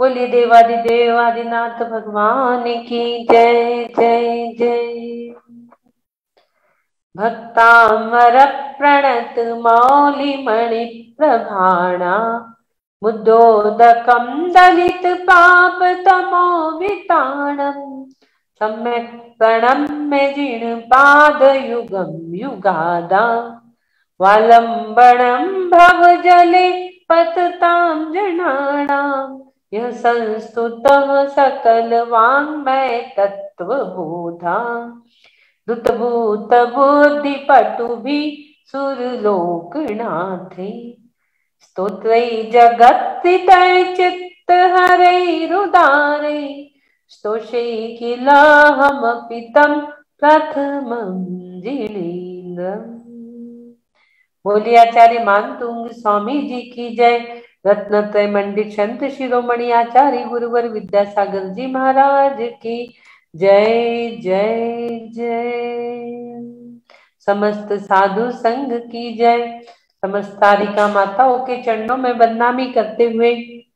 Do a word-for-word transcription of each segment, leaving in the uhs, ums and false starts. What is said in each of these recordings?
बोलिए देवादिदेव आदिनाथ भगवान की जय जय जय। भक्तामर प्रणत मौलि मणि प्रभाणा मुद्दोदकं दलित पाप तमो विताणम सम्यक् प्रणम्य जिन पाद युगम युगादा वालंबनम भव जले पततां जनानां यह संस्तुतः सकल वाङ्मय तत्वबोधा दुतभूत बुद्धि पटु भी सुरलोकनाथे स्तोत्रै जगत्थितै चित्त हरैरुदारै स्तोषै किलाहमपि तं प्रथमं जिनेन्द्रम्। बोलिए आचार्य मानतुंग स्वामी जी की जय। रत्नत्रय मंडित संत शिरोमणि आचार्य गुरुवर विद्यासागर जी महाराज की जय जय जय। समस्त साधु संघ की जय। समस्त तारिका माताओं के चरणों में वंदनामी करते हुए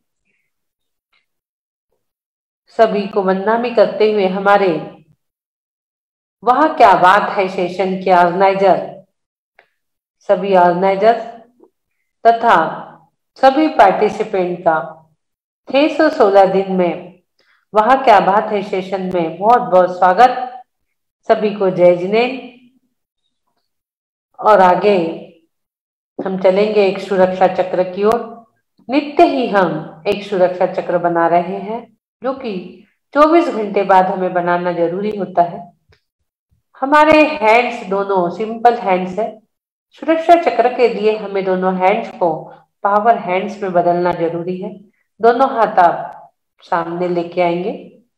सभी को वंदनामी करते हुए हमारे वह क्या बात है सेशन के ऑर्गेनाइजर सभी ऑर्गेनाइजर तथा सभी पार्टिसिपेंट का छह सौ सोलह दिन में वह क्या बात है सेशन में बहुत बहुत स्वागत। सभी को जय जिनेन्द्र। और आगे हम चलेंगे एक सुरक्षा चक्र की ओर। नित्य ही हम एक सुरक्षा चक्र बना रहे हैं जो कि चौबीस घंटे बाद हमें बनाना जरूरी होता है। हमारे हैंड्स दोनों सिंपल हैंड्स है। सुरक्षा चक्र के लिए हमें दोनों हैंड्स को पावर हैंड्स में बदलना जरूरी है। दोनों हाथ आप सामने लेके आएंगे।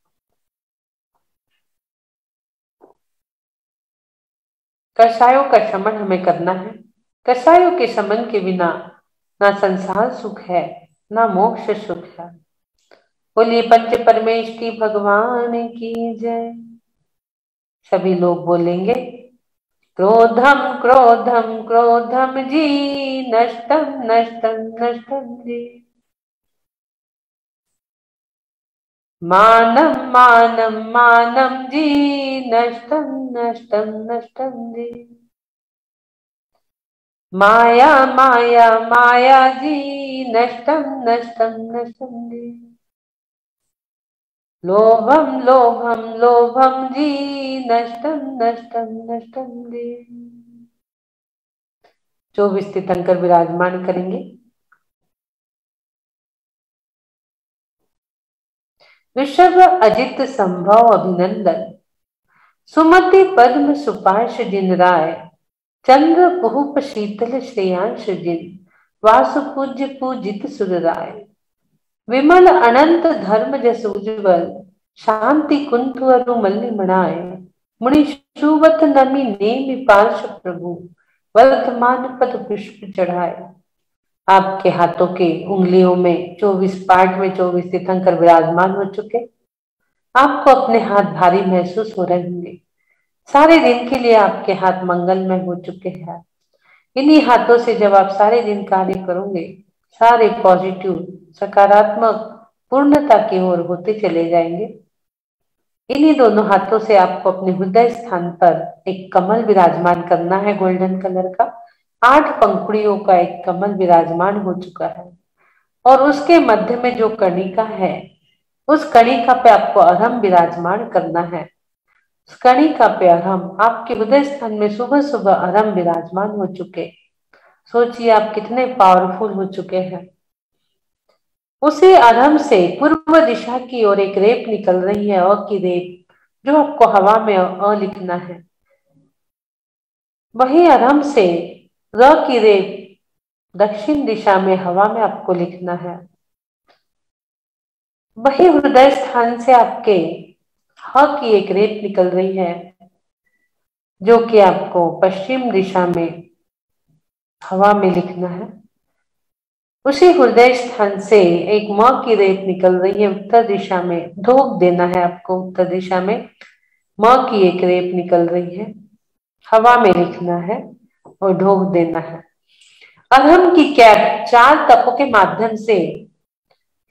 कषायों का शमन हमें करना है। कषायों के शमन के बिना ना संसार सुख है ना मोक्ष सुख है। बोलिए पंच परमेश की भगवान की जय। सभी लोग बोलेंगे क्रोधम क्रोधम क्रोधम जी नष्टम नष्टम नष्टम जी। मानम मानम मानम जी नष्टम नष्टम नष्टम जी। माया माया माया जी नष्टम नष्टम नष्टम जी। लोभम लोभम लोभम जी नष्टम नष्टम नष्टम जी। चौबीस तीर्थंकर विराजमान करेंगे। विश्व अजित संभव अभिनंदन सुमति पद्म सुपार्श जिन राय चंद्र बहुप शीतल श्रेयांश जिन वासु पूज्य पूजित सुर राय विमल अनंत धर्म जस उज्ज्वल शांति कुंठ अरु मल्लि मणाय मुनि सुवत नमि नेमि पार्श प्रभु वर्तमान पद पुष्प चढ़ाए। आपके हाथों के उंगलियों में चौबीस पार्ट में चौबीस तीर्थंकर विराजमान हो चुके। आपको अपने हाथ भारी महसूस हो रहे होंगे। सारे दिन के लिए आपके हाथ मंगलमय हो चुके हैं। इन्हीं हाथों से जब आप सारे दिन कार्य करोगे सारे पॉजिटिव सकारात्मक पूर्णता की ओर होते चले जाएंगे। इन्हीं दोनों हाथों से आपको अपने हृदय स्थान पर एक कमल विराजमान करना है गोल्डन कलर का। आठ पंखुड़ियों का एक कमल विराजमान हो चुका है और उसके मध्य में जो कणिका है उस कणिका पे आपको अरहम विराजमान करना है। उस कणिका पे अरहम आपके हृदय स्थान में सुबह सुबह अरहम विराजमान हो चुके। सोचिए आप कितने पावरफुल हो चुके हैं। उसी अरहम से पूर्व दिशा की ओर एक रेप निकल रही है अ की रेप जो आपको हवा में अ लिखना है। वही अरहम से र की रेप दक्षिण दिशा में हवा में आपको लिखना है। वही हृदय स्थान से आपके ह की एक रेप निकल रही है जो कि आपको पश्चिम दिशा में हवा में लिखना है। उसी हृदय स्थान से एक म की रेप निकल रही है उत्तर दिशा में। ढोक देना है आपको। उत्तर दिशा में म की एक रेप निकल रही है हवा में लिखना है और ढोक देना है। अरहम की कैप चार तपों के माध्यम से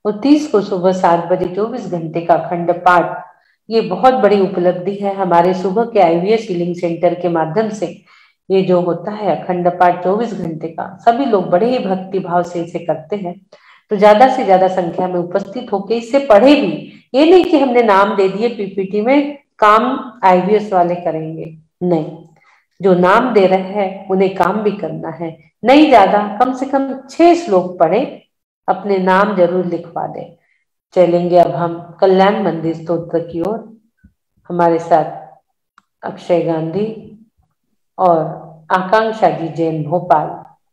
और तीस को सुबह सात बजे चौबीस घंटे का अखंड पाठ। ये बहुत बड़ी उपलब्धि है हमारे सुबह के आईवीएस हीलिंग सेंटर के माध्यम से। ये जो होता है अखंड पाठ चौबीस घंटे का, सभी लोग बड़े ही भक्ति भाव से इसे करते हैं। तो ज्यादा से ज्यादा संख्या में उपस्थित होकर इसे पढ़े भी। ये नहीं कि हमने नाम दे दिए पीपीटी में, काम आईवीएस वाले करेंगे, नहीं। जो नाम दे रहे हैं उन्हें काम भी करना है। नहीं ज्यादा, कम से कम छह श्लोक पढ़े, अपने नाम जरूर लिखवा दें। चलेंगे अब हम कल्याण मंदिर स्तोत्र की ओर। हमारे साथ अक्षय गांधी और आकांक्षा जी जैन भोपाल।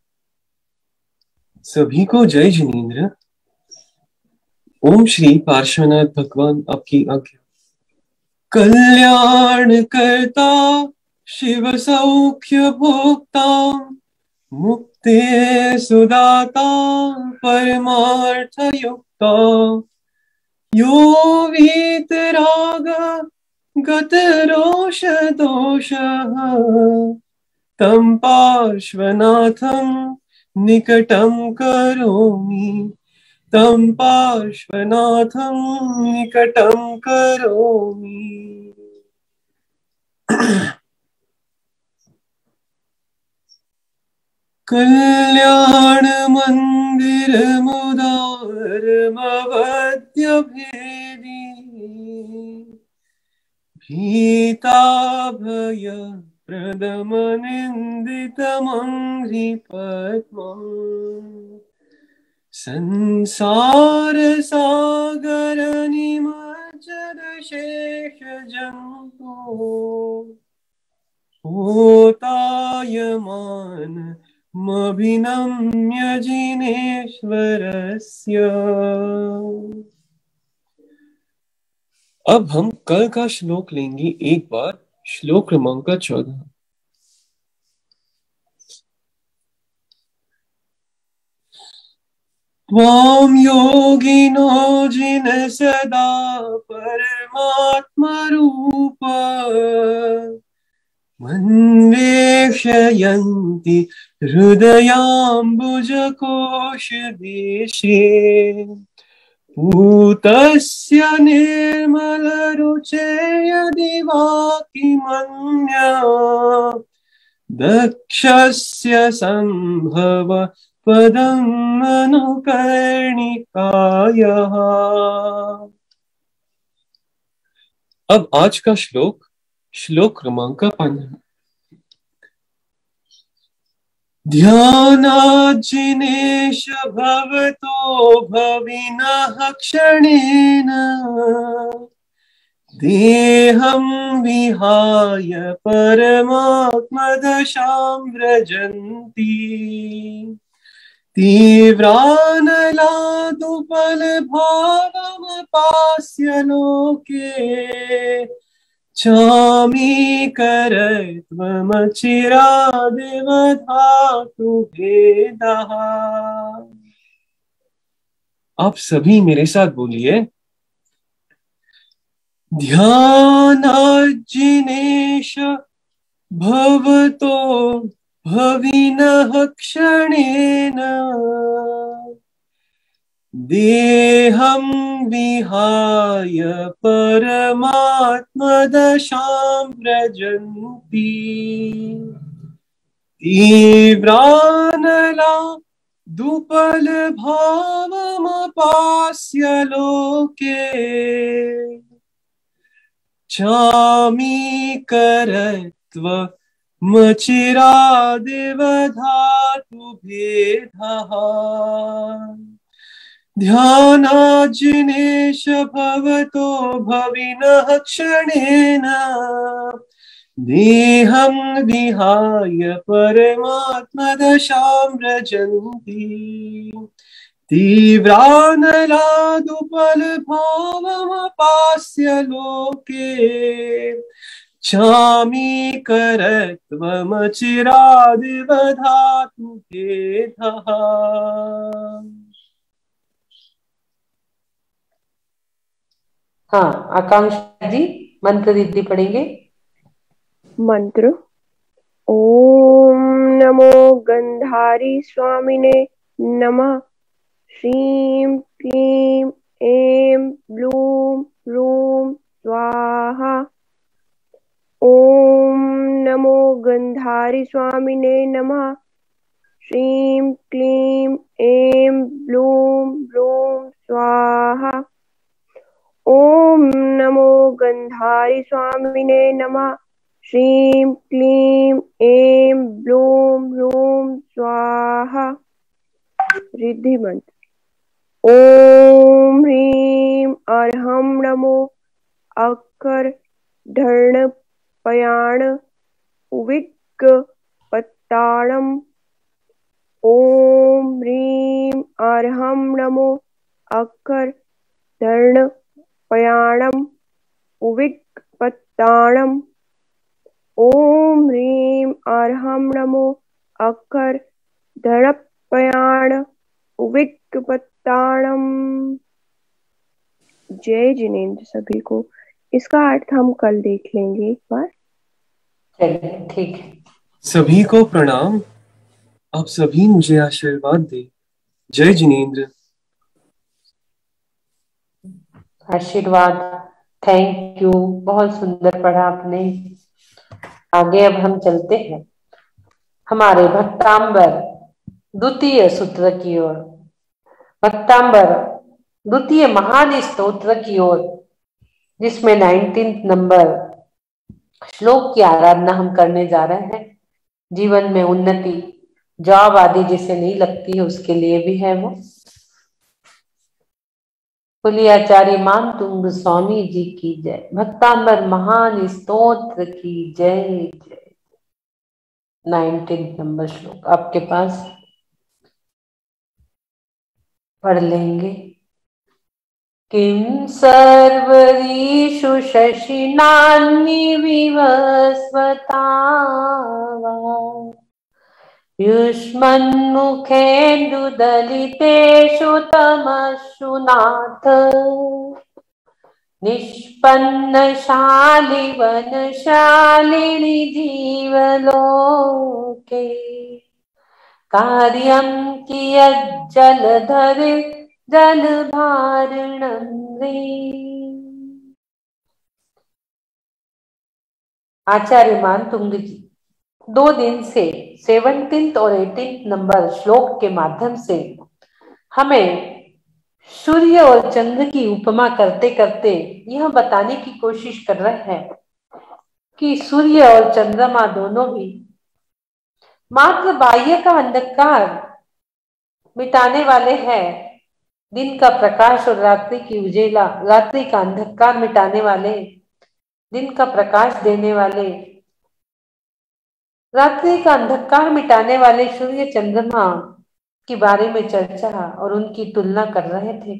सभी को जय जिनेन्द्र। ओम श्री पार्श्वनाथ भगवान आपकी आज्ञा। कल्याण करता शिव सौख्य भोक्ता, मुक्ति सुदाता परमार्थ युक्ता, यो वीतराग गत रोष दोष, तं पार्श्वनाथं निकटं करोमि, तं पार्श्वनाथं निकटं करोमि। कल्याण मंदिर मुदार मवद्य भेदी, भीता भय प्रदम निंदित मंघ्रि पद्मम्, संसार सागर निमज्जन शेष जंतु, होतायमान मभिनम्य जिनेश्वरस्य। अब हम कल का श्लोक लेंगे एक बार, श्लोक क्रमांक चौदह। त्वां योगिनो जिन सदा परमात्मा रूप, अन्वेषयन्ति हृदयाम्बुजकोशदेशे, पूतस्य निर्मलरुचे यदि वाक्यमन्या, दक्षस्य सम्भव पदं अनुकर्णिकायः। अब आज का श्लोक, श्लोक क्रमांक पंद्रह। ध्यानाज्जिनेश भवतो भविनः क्षणेन, देहं विहाय परमात्मदशां व्रजन्ति, तीव्रानलादुपलभावमपास्य लोके, क्षामीकरत्वमचिरादिवधातु भेदः। आप सभी मेरे साथ बोलिए। ध्यानाज्जिनेश भवतो भविनः क्षणेन, देहं विहाय परमात्मदशां व्रजन्ति, तीव्रानलादुपलभावमपास्य लोके, क्षामीकरत्वमचिरादिवधातु भेदः। ध्यानाज्जिनेश भवतो भविनः क्षणेन, देहं विहाय परमात्मदशां व्रजन्ति, तीव्रानलादुपलभावमपास्य लोके, क्षामीकरत्वमचिरादिवधातु भेदः। हाँ, आकांक्षा जी मंत्र दीदी पढ़ेंगे। मंत्र। ओम नमो गंधारी स्वामिने नमः। श्रीं क्लीं ऐं ब्लूं ह्रूं स्वाहा। ॐ नमो गंधारी स्वामिने नमः। श्रीं क्लीं ऐं ब्लूं ह्रूं स्वाहा। ॐ नमो गंधारी स्वामिने नमः। श्रीं क्लीं ऐं ब्लूं ह्रूं स्वाहा। रिद्धि मंत्र। ओम ह्रीं अर्हं नमो अक्षर धर्ण पयाण उविक पत्ताणम। ओम ह्रीं अर्हं नमो अक्षर धर्ण पयाणम उविक पत्ताणम। ओम ह्रीं अर्हं नमो अक्षर धर्ण पयाण उविक पत्ताणम। जय जिनेंद्र सभी को। इसका अर्थ हम कल देख लेंगे एक बार। चलिए ठीक है। सभी को प्रणाम। आप सभी मुझे आशीर्वाद दे। जय जिनेंद्र। आशीर्वाद, थैंक यू, बहुत सुंदर पढ़ा आपने। आगे अब हम चलते हैं हमारे भक्तांबर द्वितीय सूत्र की ओर। भक्तांबर द्वितीय महान स्तोत्र की ओर, जिसमें नाइनटीन नंबर श्लोक की आराधना हम करने जा रहे हैं। जीवन में उन्नति, जॉब आदि जिसे नहीं लगती है उसके लिए भी है वो। बोलिए आचार्य मान तुंग स्वामी जी की जय। भक्तांबर महान स्तोत्र की जय जय। नाइनटीन नंबर श्लोक आपके पास, पढ़ लेंगे। किं सर्वरीषु शशिनान्यविवस्वता युष्मन्मुखेन्दुदलितेषु तमस्सु नाथ निष्पन्नशालिवनशालिनि जीवलोके कार्यं कियज्जलधर जलधारणं रे। आचार्य मान तुंग जी दो दिन से सेवनटीन्थ और एटीन्थ नंबर श्लोक के माध्यम से हमें सूर्य और चंद्र की उपमा करते करते यह बताने की कोशिश कर रहे हैं कि सूर्य और चंद्रमा दोनों भी मात्र बाह्य का अंधकार मिटाने वाले हैं। दिन का प्रकाश और रात्रि की उजेला, रात्रि का अंधकार मिटाने वाले, दिन का प्रकाश देने वाले, रात्रि का अंधकार मिटाने वाले सूर्य चंद्रमा के बारे में चर्चा और उनकी तुलना कर रहे थे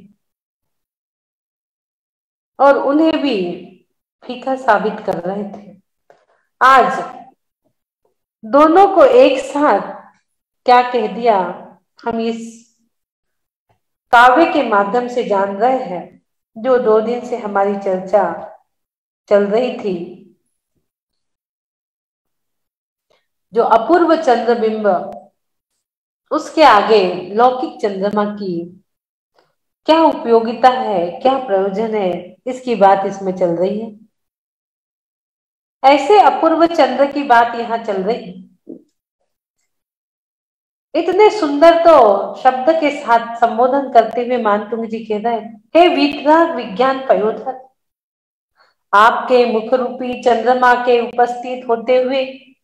और उन्हें भी फीका साबित कर रहे थे। आज दोनों को एक साथ क्या कह दिया हम इस काव्य के माध्यम से जान रहे हैं, जो दो दिन से हमारी चर्चा चल रही थी। जो अपूर्व चंद्रबिंब, उसके आगे लौकिक चंद्रमा की क्या उपयोगिता है, क्या प्रयोजन है, इसकी बात इसमें चल रही है। ऐसे अपूर्व चंद्र की बात यहाँ चल रही है। इतने सुंदर तो शब्द के साथ संबोधन करते हुए मानतुंग जी कह रहे हैं, हे वीतराग विज्ञान पयोधर, आपके मुख रूपी चंद्रमा के उपस्थित होते हुए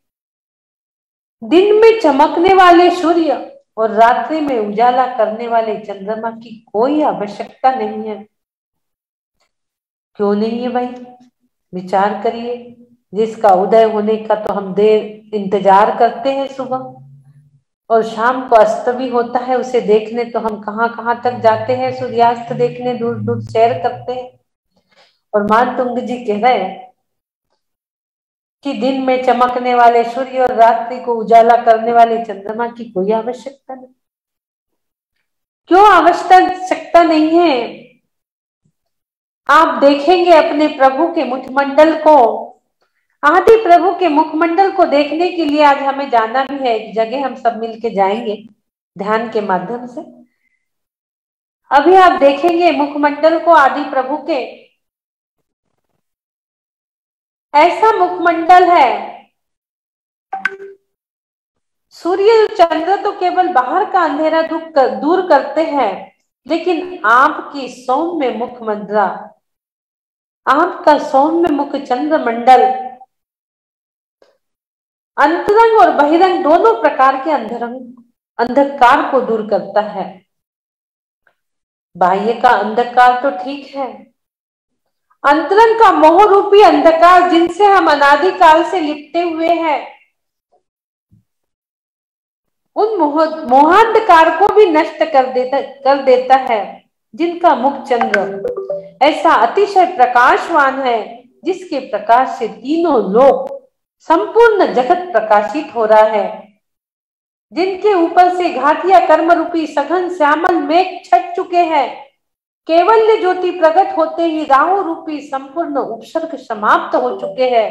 दिन में चमकने वाले सूर्य और रात्रि में उजाला करने वाले चंद्रमा की कोई आवश्यकता नहीं है। क्यों नहीं है भाई? विचार करिए। जिसका उदय होने का तो हम देर इंतजार करते हैं सुबह, और शाम को अस्त भी होता है, उसे देखने तो हम कहां कहां तक जाते हैं, सूर्यास्त देखने दूर दूर सैर करते हैं। और मानतुंग जी कह रहे हैं कि दिन में चमकने वाले सूर्य और रात्रि को उजाला करने वाले चंद्रमा की कोई आवश्यकता नहीं। क्यों आवश्यकता नहीं है? आप देखेंगे अपने प्रभु के मुखमंडल को, आदि प्रभु के मुखमंडल को देखने के लिए आज हमें जाना भी है। एक जगह हम सब मिलके जाएंगे ध्यान के माध्यम से। अभी आप देखेंगे मुखमंडल को आदि प्रभु के, ऐसा मुखमंडल है, सूर्य चंद्र तो केवल बाहर का अंधेरा दूर करते हैं, लेकिन आपकी सौम्य मुख मुद्रा, आपका सौम्य मुख चंद्र मंडल अंतरंग और बहिरंग दोनों प्रकार के अंधरंग अंधकार को दूर करता है। बाह्य का अंधकार तो ठीक है, अंतरंग का मोह रूपी अंधकार जिनसे हम अनादिकाल से लिपटे हुए हैं, उन मोह मोहांधकार को भी नष्ट कर देता कर देता है, जिनका मुख चंद्र ऐसा अतिशय प्रकाशवान है, जिसके प्रकाश से तीनों लोक संपूर्ण जगत प्रकाशित हो रहा है, जिनके ऊपर से घाटिया कर्म रूपी सघन श्यामल मेघ छट चुके हैं। केवल्य ज्योति प्रकट होते ही राहु रूपी संपूर्ण उपसर्ग समाप्त हो चुके हैं।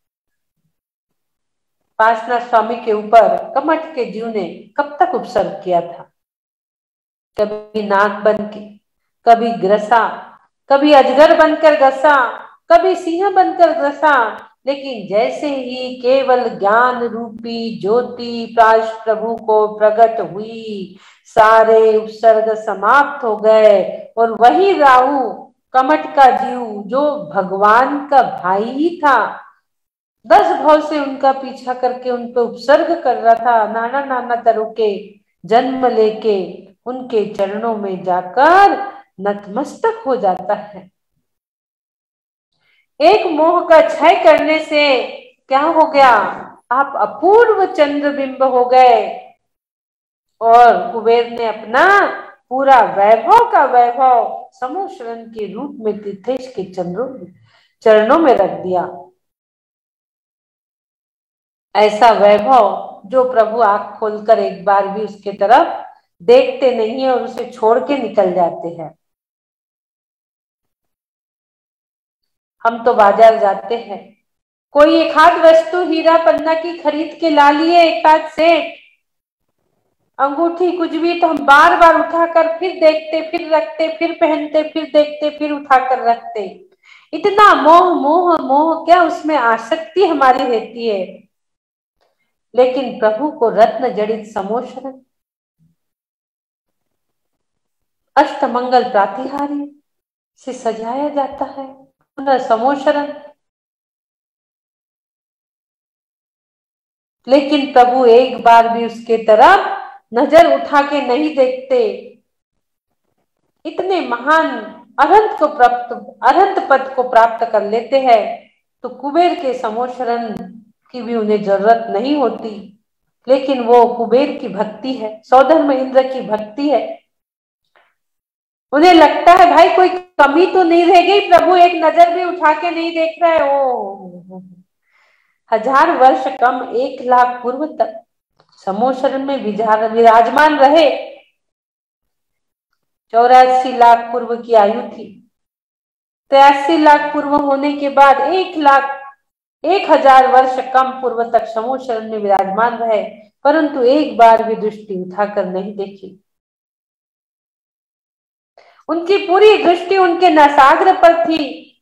पार्श्वनाथ स्वामी के ऊपर कमठ के जीव ने कब तक उपसर्ग किया था? कभी नाग बन के, कभी ग्रसा, कभी अजगर बनकर ग्रसा, कभी सिंह बनकर ग्रसा, लेकिन जैसे ही केवल ज्ञान रूपी ज्योति प्राश प्रभु को प्रकट हुई, सारे उपसर्ग समाप्त हो गए और वही राहु कमठ का जीव जो भगवान का भाई ही था, दस भाव से उनका पीछा करके उन पर उपसर्ग कर रहा था, नाना नाना तरह के जन्म लेके उनके चरणों में जाकर नतमस्तक हो जाता है। एक मोह का क्षय करने से क्या हो गया? आप अपूर्व चंद्रबिंब हो गए और कुबेर ने अपना पूरा वैभव का वैभव समूह शरण के रूप में तीर्थेश के चंद्रों चरणों में रख दिया। ऐसा वैभव जो प्रभु आंख खोलकर एक बार भी उसके तरफ देखते नहीं है और उसे छोड़ के निकल जाते हैं। हम तो बाजार जाते हैं, कोई एक आध वस्तु हीरा पन्ना की खरीद के ला लिए, एक आध सेट अंगूठी कुछ भी, तो हम बार बार उठाकर फिर देखते, फिर रखते, फिर पहनते, फिर देखते, फिर उठाकर रखते। इतना मोह मोह मोह क्या उसमें आसक्ति हमारी रहती है। लेकिन प्रभु को रत्न जड़ित समोशरण अष्टमंगल प्रातिहारी से सजाया जाता है, समोशरण। लेकिन प्रभु एक बार भी उसके तरफ नजर उठा के नहीं देखते। इतने महान अरहंत को प्राप्त अरहंत पद को प्राप्त कर लेते हैं तो कुबेर के समोशरण की भी उन्हें जरूरत नहीं होती। लेकिन वो कुबेर की भक्ति है, सौधर्म इंद्र की भक्ति है। उन्हें लगता है भाई कोई कमी तो नहीं रह गई, प्रभु एक नजर भी उठा के नहीं देख रहा है। ओ हजार वर्ष कम एक लाख पूर्व तक समोशरण में विराजमान रहे। चौरासी लाख पूर्व की आयु थी, तिरासी लाख पूर्व होने के बाद एक लाख एक हजार वर्ष कम पूर्व तक समोशरण में विराजमान रहे, परंतु एक बार भी दृष्टि उठाकर नहीं देखी। उनकी पूरी दृष्टि उनके नासाग्र पर थी।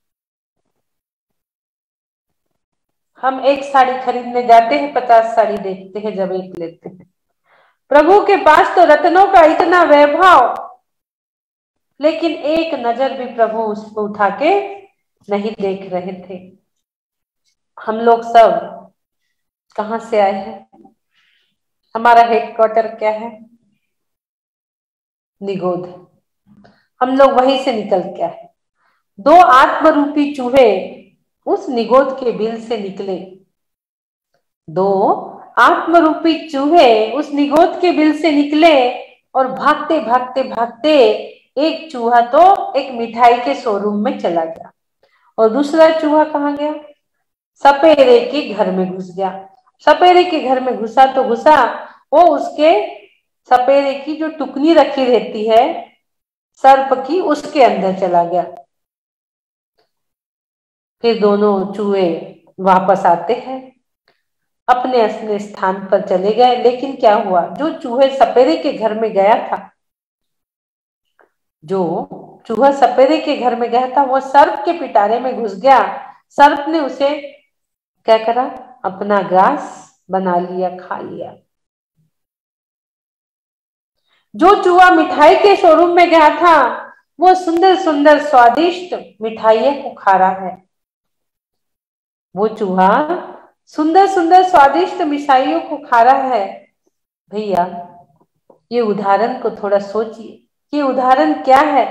हम एक साड़ी खरीदने जाते हैं, पचास साड़ी देखते हैं जब एक लेते हैं। प्रभु के पास तो रत्नों का इतना वैभव, लेकिन एक नजर भी प्रभु उसको उठा के नहीं देख रहे थे। हम लोग सब कहां से आए हैं? हमारा हेडक्वार्टर क्या है? निगोध। हम लोग वहीं से निकल के आए। दो आत्मरूपी चूहे उस निगोध के बिल से निकले। दो आत्मरूपी चूहे उस निगोध के बिल से निकले और भागते भागते भागते एक चूहा तो एक मिठाई के शोरूम में चला गया और दूसरा चूहा कहाँ गया? सपेरे के घर में घुस गया। सपेरे के घर में घुसा तो घुसा, वो उसके सपेरे की जो टुकनी रखी रहती है सर्प की, उसके अंदर चला गया। फिर दोनों चूहे वापस आते हैं, अपने अपने स्थान पर चले गए। लेकिन क्या हुआ? जो चूहे सपेरे के घर में गया था जो चूहा सपेरे के घर में गया था वो सर्प के पिटारे में घुस गया। सर्प ने उसे क्या करा, अपना ग्रास बना लिया, खा लिया। जो चूहा मिठाई के शोरूम में गया था वो सुंदर सुंदर स्वादिष्ट मिठाइयों को खा रहा है। वो चूहा सुंदर सुंदर स्वादिष्ट मिठाइयों को खा रहा है। भैया ये उदाहरण को थोड़ा सोचिए, ये उदाहरण क्या है?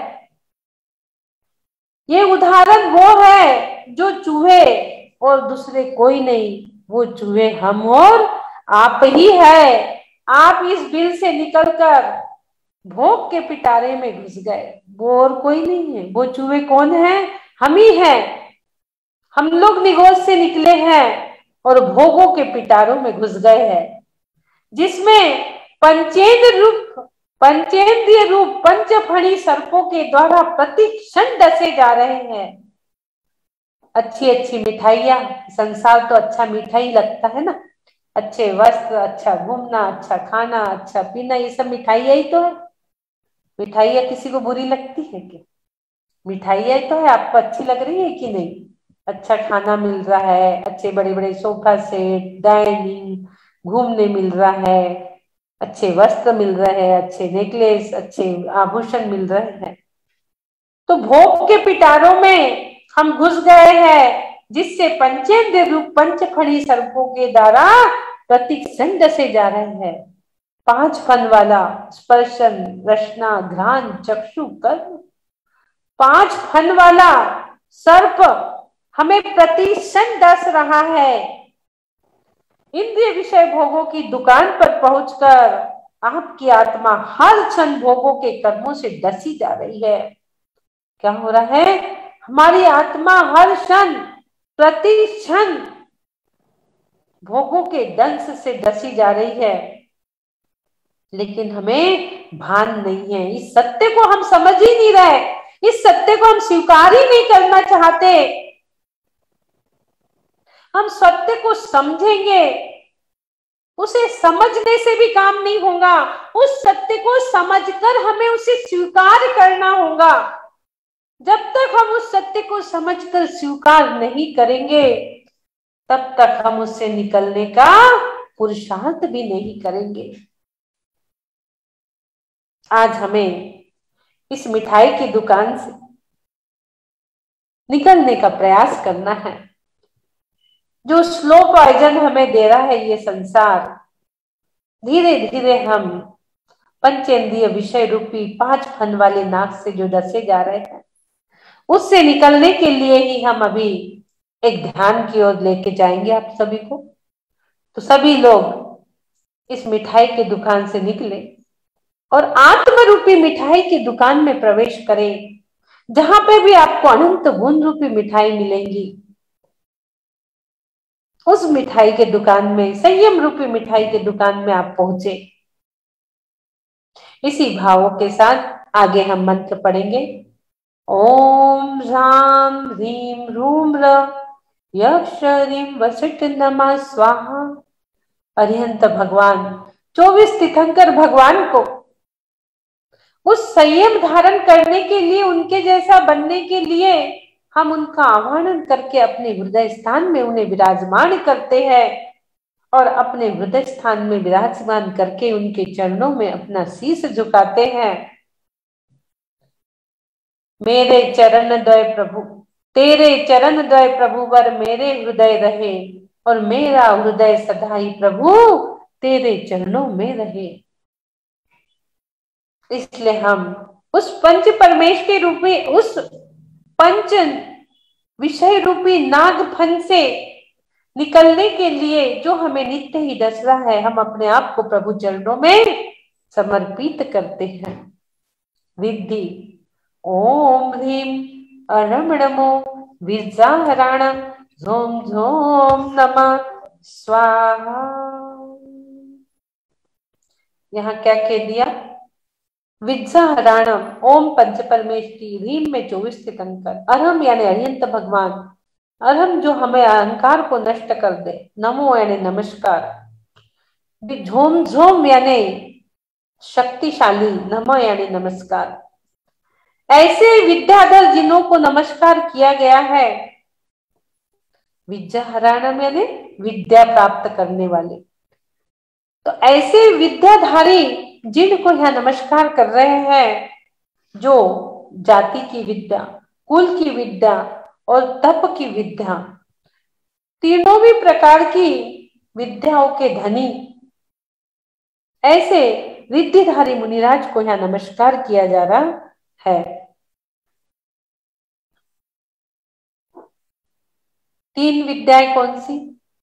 ये उदाहरण वो है जो चूहे और दूसरे कोई नहीं, वो चूहे हम और आप ही है। आप इस बिल से निकलकर भोग के पिटारे में घुस गए, वो और कोई नहीं है। वो चूहे कौन है? हम ही हैं। हम लोग निगोज से निकले हैं और भोगों के पिटारों में घुस गए हैं, जिसमें पंचेंद्र रूप पंचेंद्रिय रूप पंचफणी सर्पों के द्वारा प्रतिक्षण डसे जा रहे हैं। अच्छी अच्छी मिठाइयां, संसार तो अच्छा मिठा ही लगता है ना। अच्छे वस्त्र, अच्छा घूमना, अच्छा खाना, अच्छा पीना, ये सब मिठाइयां ही तो है। मिठाइयां किसी को बुरी लगती है क्या? मिठाइयां ही तो है। आपको अच्छी लग रही है कि नहीं? अच्छा खाना मिल रहा है, अच्छे बड़े बड़े सोफा सेट, डाइनिंग, घूमने मिल रहा है, अच्छे वस्त्र मिल रहे हैं, अच्छे नेकलेस, अच्छे आभूषण मिल रहे हैं। तो भोग के पिटारों में हम घुस गए हैं, जिससे पंचेंद्र रूप पंचफणी सर्पों के द्वारा प्रतिक्षण डसे जा रहे हैं। पांच फन वाला स्पर्शन, रचना, घ्राण, चक्षु, कर्म, पांच फन वाला सर्प हमें प्रतिक्षण डस रहा है। इंद्रिय विषय भोगों की दुकान पर पहुंचकर आपकी आत्मा हर क्षण भोगों के कर्मों से डसी जा रही है। क्या हो रहा है? हमारी आत्मा हर क्षण प्रति क्षण भोगों के दंश से डसी जा रही है, लेकिन हमें भान नहीं है। इस सत्य को हम समझ ही नहीं रहे, इस सत्य को हम स्वीकार ही नहीं करना चाहते। हम सत्य को समझेंगे, उसे समझने से भी काम नहीं होगा। उस सत्य को समझकर हमें उसे स्वीकार करना होगा। जब तक हम उस सत्य को समझकर स्वीकार नहीं करेंगे, तब तक हम उससे निकलने का पुरुषार्थ भी नहीं करेंगे। आज हमें इस मिठाई की दुकान से निकलने का प्रयास करना है। जो स्लो पॉइजन हमें दे रहा है ये संसार, धीरे धीरे हम पंचेंद्रिय विषय रूपी पांच फन वाले नाक से जो डसे जा रहे हैं, उससे निकलने के लिए ही हम अभी एक ध्यान की ओर लेके जाएंगे आप सभी को। तो सभी लोग इस मिठाई की दुकान से निकले और आत्म रूपी मिठाई की दुकान में प्रवेश करें, जहां पे भी आपको अनंत गुण रूपी मिठाई मिलेंगी। उस मिठाई के दुकान में, संयम रूपी मिठाई के दुकान में आप पहुंचे। इसी भावों के साथ आगे हम मंत्र पढ़ेंगे। ओम ह्राम ह्रीम रूम र यक्ष ह्रीम वसिठ नमः स्वाहा। अरिहंत भगवान, चौबीस तीर्थंकर भगवान को उस संयम धारण करने के लिए, उनके जैसा बनने के लिए हम उनका आह्वान करके अपने हृदय स्थान में उन्हें विराजमान करते हैं और अपने हृदय स्थान में विराजमान करके उनके चरणों में अपना शीश झुकाते हैं। मेरे चरण द्वय प्रभु, तेरे चरण द्वय प्रभु वर मेरे हृदय रहे, और मेरा हृदय सदा ही प्रभु तेरे चरणों में रहे। इसलिए हम उस पंच परमेश के रूप में, उस पंच विषय रूपी नागफन से निकलने के लिए जो हमें नित्य ही डस रहा है, हम अपने आप को प्रभु चरणों में समर्पित करते हैं। विद्धि ओम ह्रीम अरम नमो विजाहराण झोम झोम नमः स्वाहा। यहाँ क्या कह दिया? विजाहराणम ओम पंच परमेष्टि, ह्रीम में चौबीस तीर्थंकर, अरहम यानी अरिहंत भगवान, अरहम जो हमें अहंकार को नष्ट कर दे, नमो यानी नमस्कार, झोम झोम यानी शक्तिशाली, नमः यानी नमस्कार। ऐसे विद्याधर जिन्हों को नमस्कार किया गया है, विद्या हराणम यानी विद्या प्राप्त करने वाले, तो ऐसे विद्याधारी जिनको यहाँ नमस्कार कर रहे हैं, जो जाति की विद्या, कुल की विद्या और तप की विद्या, तीनों भी प्रकार की विद्याओं के धनी, ऐसे रिद्धिधारी मुनिराज को यहाँ नमस्कार किया जा रहा है। तीन विद्याएं कौन सी?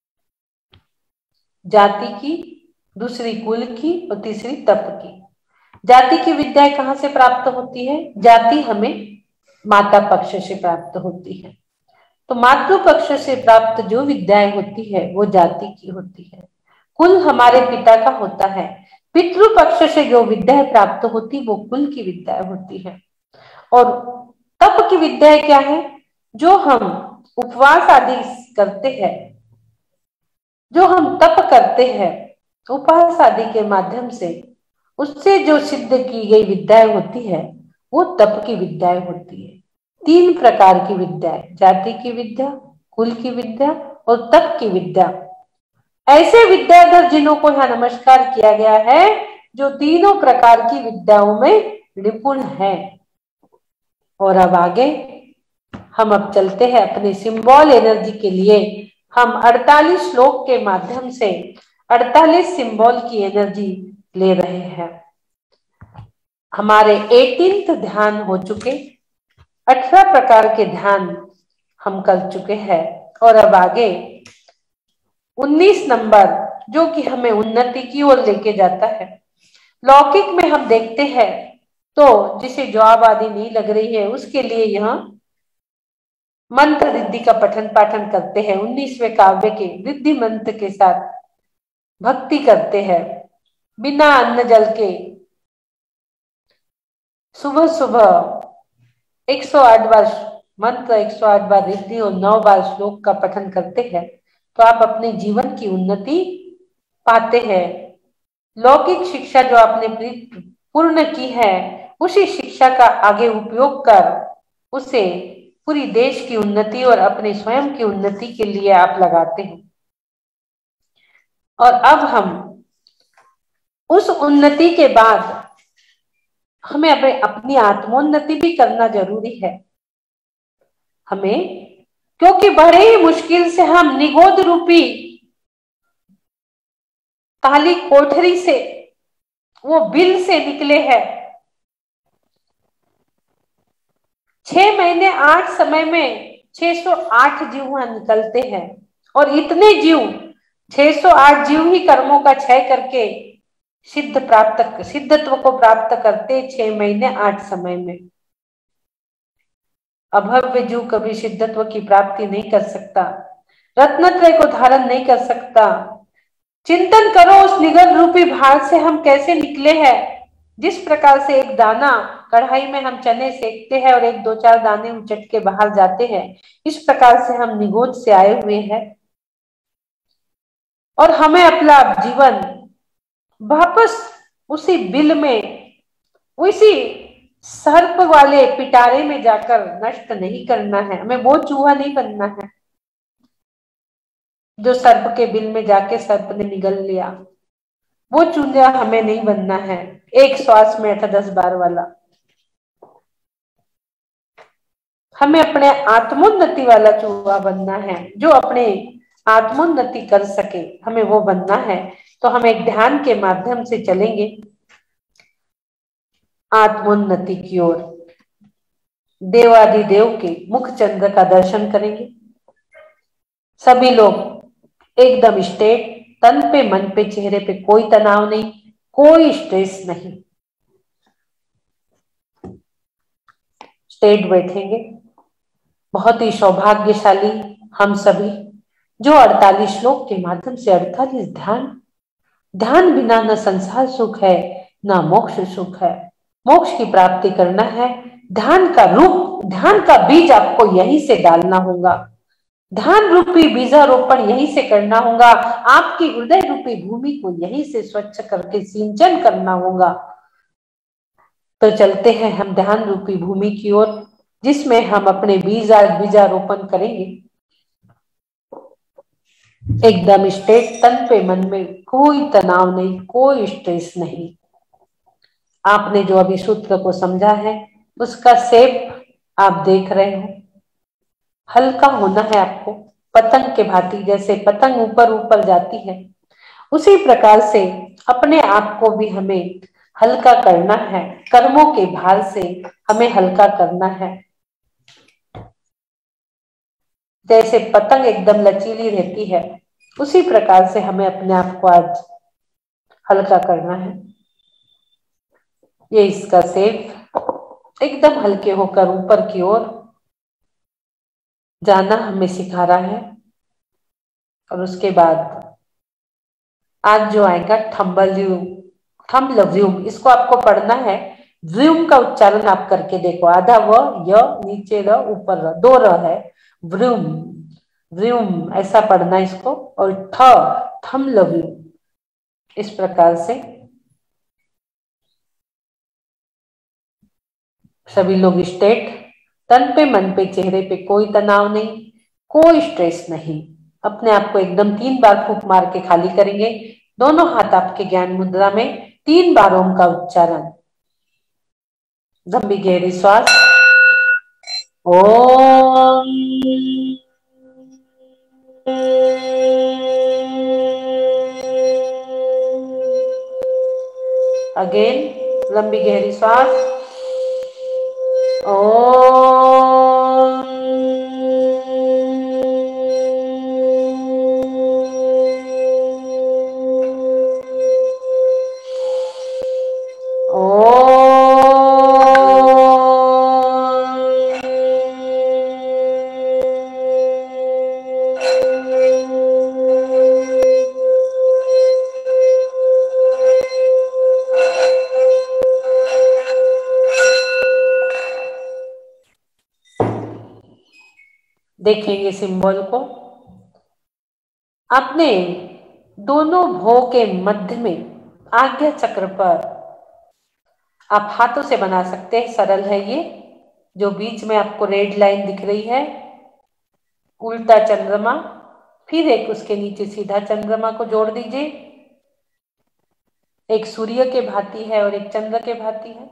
जाति की, दूसरी कुल की और तीसरी तप की। जाति की विद्याएं कहाँ से प्राप्त होती है? जाति हमें माता पक्ष से प्राप्त होती है, तो मातृ पक्ष से प्राप्त जो विद्याएं होती है वो जाति की होती है। कुल हमारे पिता का होता है, पितृ पक्ष से जो विद्याएं प्राप्त होती वो कुल की विद्याएं होती है। और तप की विद्याएं क्या है? जो हम उपवास आदि करते हैं, जो हम तप करते हैं उपवास आदि के माध्यम से, उससे जो सिद्ध की गई विद्याएं होती है वो तप की विद्याएं होती है। तीन प्रकार की विद्याएं, जाति की विद्या, कुल की विद्या और तप की विद्या। ऐसे विद्याधर जिन्हों को यहाँ नमस्कार किया गया है, जो तीनों प्रकार की विद्याओं में निपुण है। और अब आगे हम अब चलते हैं अपने सिंबल एनर्जी के लिए। हम अड़तालीस श्लोक के माध्यम से अड़तालीस सिंबल की एनर्जी ले रहे हैं। हमारे अठारहवें ध्यान हो चुके, अठारह प्रकार के ध्यान हम कर चुके हैं, और अब आगे उन्नीस नंबर जो कि हमें उन्नति की ओर लेके जाता है। लौकिक में हम देखते हैं तो जिसे जॉब आदि नहीं लग रही है उसके लिए यह मंत्र रिद्धि का पठन पाठन करते हैं। उन्नीसवें काव्य के रिद्धि मंत्र के साथ भक्ति करते हैं, बिना अन्न जल के सुबह सुबह एक सौ आठ बार मंत्र, एक सौ आठ बार रिद्धि और नौ बार श्लोक का पठन करते हैं, तो आप अपने जीवन की उन्नति पाते हैं। लौकिक शिक्षा जो आपने पूर्ण की है, उसी शिक्षा का आगे उपयोग कर उसे पूरी देश की उन्नति और अपने स्वयं की उन्नति के लिए आप लगाते हैं। और अब हम उस उन्नति के बाद हमें अपने अपनी आत्मोन्नति भी करना जरूरी है। हमें, क्योंकि बड़े ही मुश्किल से हम निगोद रूपी काली कोठरी से, वो बिल से निकले हैं। छह महीने आठ समय में छह सौ आठ जीव वहां निकलते हैं, और इतने जीव छह सौ आठ जीव ही कर्मों का क्षय करके सिद्ध प्राप्त सिद्धत्व को प्राप्त करते छह महीने आठ समय में। अभव्य जीव कभी सिद्धत्व की प्राप्ति नहीं कर सकता, रत्नत्रय को धारण नहीं कर सकता। चिंतन करो उस निगल रूपी भार से हम कैसे निकले हैं। जिस प्रकार से एक दाना कढ़ाई में हम चने सेकते हैं और एक दो चार दाने उचट के बाहर जाते हैं, इस प्रकार से हम निगोद से आए हुए हैं, और हमें अपना जीवन वापस उसी बिल में, उसी सर्प वाले पिटारे में जाकर नष्ट नहीं करना है। हमें वो चूहा नहीं बनना है जो सर्प के बिल में जाके सर्प ने निगल लिया। वो चूहा हमें नहीं बनना है, एक श्वास में अठ दस बार वाला। हमें अपने आत्मोन्नति वाला चूहा बनना है, जो अपने आत्मोन्नति कर सके, हमें वो बनना है। तो हम एक ध्यान के माध्यम से चलेंगे आत्मोन्नति की ओर। देवादिदेव के मुख चंद्र का दर्शन करेंगे। सभी लोग एकदम स्टेट, तन पे मन पे चेहरे पे कोई तनाव नहीं, कोई स्ट्रेस नहीं, स्टेट बैठेंगे। बहुत ही सौभाग्यशाली हम सभी जो अड़तालीस श्लोक के माध्यम से अड़तालीस ध्यान ध्यान बिना न संसार सुख है न मोक्ष सुख है। मोक्ष की प्राप्ति करना है, ध्यान का रूप, ध्यान का बीज आपको यहीं से डालना होगा। ध्यान रूपी बीजारोपण यहीं से करना होगा। आपकी हृदय रूपी भूमि को यहीं से स्वच्छ करके सिंचन करना होगा। तो चलते हैं हम ध्यान रूपी भूमि की ओर, जिसमें हम अपने बीज बीजारोपण करेंगे। एकदम स्ट्रेट, तन पे मन में कोई तनाव नहीं, कोई स्ट्रेस नहीं। आपने जो अभी सूत्र को समझा है उसका शेप आप देख रहे हो, हल्का होना है आपको, पतंग के भांति। जैसे पतंग ऊपर ऊपर जाती है, उसी प्रकार से अपने आप को भी हमें हल्का करना है, कर्मों के भार से हमें हल्का करना है। जैसे पतंग एकदम लचीली रहती है, उसी प्रकार से हमें अपने आप को आज हल्का करना है। ये इसका शेप एकदम हल्के होकर ऊपर की ओर जाना हमें सिखा रहा है। और उसके बाद आज जो आएगा थम्बल्यूम, थम्बल्यूम, इसको आपको पढ़ना है। व्यूम का उच्चारण आप करके देखो, आधा व य, नीचे र, ऊपर र, दो र है, व्रूम व्यूम ऐसा पढ़ना इसको। और थ थम्बल्यूम, इस प्रकार से सभी लोग स्टेट, तन पे मन पे चेहरे पे कोई तनाव नहीं, कोई स्ट्रेस नहीं। अपने आप को एकदम तीन बार फूंक मार के खाली करेंगे। दोनों हाथ आपके ज्ञान मुद्रा में, तीन बार ओम का उच्चारण। लंबी गहरी श्वास, ओम। अगेन लंबी गहरी श्वास, ओम। देखेंगे सिंबल को, अपने दोनों भों के मध्य में आज्ञा चक्र पर आप हाथों से बना सकते हैं, सरल है ये। जो बीच में आपको रेड लाइन दिख रही है, उल्टा चंद्रमा, फिर एक उसके नीचे सीधा चंद्रमा को जोड़ दीजिए। एक सूर्य के भांति है और एक चंद्र के भांति है।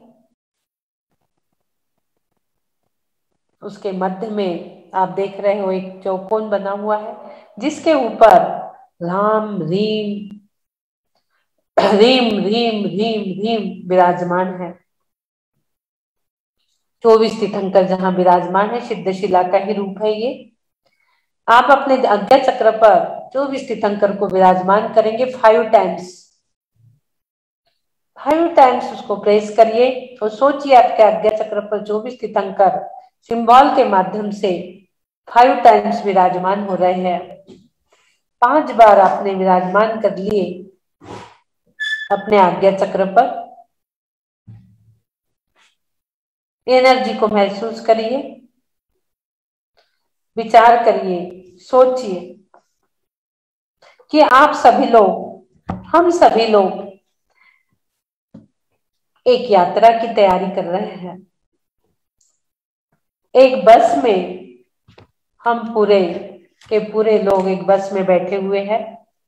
उसके मध्य में आप देख रहे हो एक चौकोन बना हुआ है, जिसके ऊपर राम रीम रीम रीम रीम रीम विराजमान है। चौबीस तीर्थंकर जहां विराजमान है, सिद्धशिला का ही रूप है ये। आप अपने आज्ञा चक्र पर चौबीस तीर्थंकर को विराजमान करेंगे फाइव टाइम्स। फाइव टाइम्स उसको प्रेस करिए और सोचिए आपके आज्ञा चक्र पर चौबीस तीर्थंकर सिंबल के माध्यम से फाइव टाइम्स विराजमान हो रहे हैं। पांच बार आपने विराजमान कर लिए अपने आज्ञा चक्र पर। एनर्जी को महसूस करिए, विचार करिए, सोचिए कि आप सभी लोग, हम सभी लोग एक यात्रा की तैयारी कर रहे हैं। एक बस में हम पूरे के पूरे लोग एक बस में बैठे हुए हैं।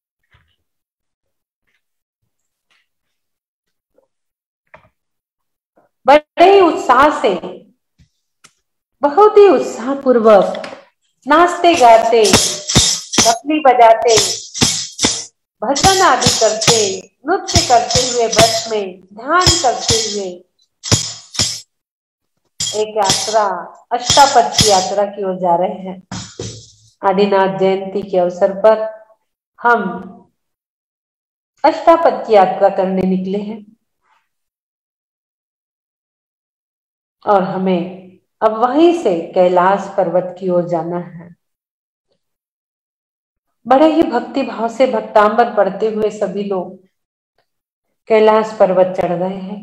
बड़े ही उत्साह से, बहुत ही उत्साह पूर्वक नाचते गाते, डफली बजाते, भजन आदि करते, नृत्य करते हुए बस में ध्यान करते हुए एक यात्रा, अष्टापद की यात्रा की ओर जा रहे हैं। आदिनाथ जयंती के अवसर पर हम अष्टापद की यात्रा करने निकले हैं और हमें अब वहीं से कैलाश पर्वत की ओर जाना है। बड़े ही भक्ति भाव से भक्तांबर पढ़ते हुए सभी लोग कैलाश पर्वत चढ़ रहे हैं।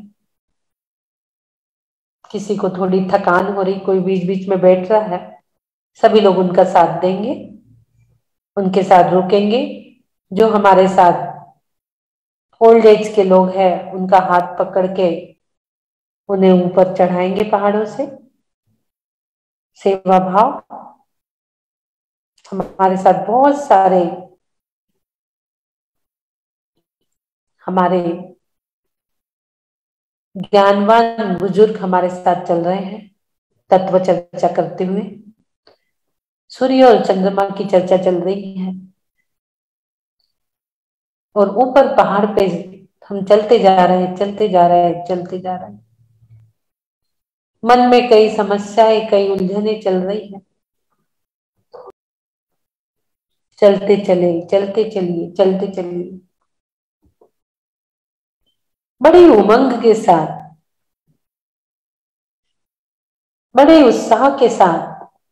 किसी को थोड़ी थकान हो रही, कोई बीच बीच में बैठ रहा है, सभी लोग उनका साथ देंगे, उनके साथ रुकेंगे। जो हमारे साथ ओल्ड एज के लोग हैं, उनका हाथ पकड़ के उन्हें ऊपर चढ़ाएंगे पहाड़ों से। सेवा भाव, हमारे साथ बहुत सारे हमारे ज्ञानवान बुजुर्ग हमारे साथ चल रहे हैं तत्व चर्चा करते हुए। सूर्य और चंद्रमा की चर्चा चल रही है और ऊपर पहाड़ पे हम चलते जा रहे हैं चलते जा रहे हैं चलते जा रहे हैं। मन में कई समस्याएं, कई उलझने चल रही है। चलते चले, चलते चलिए, चलते चलिए, बड़ी उमंग के साथ, बड़े उत्साह के साथ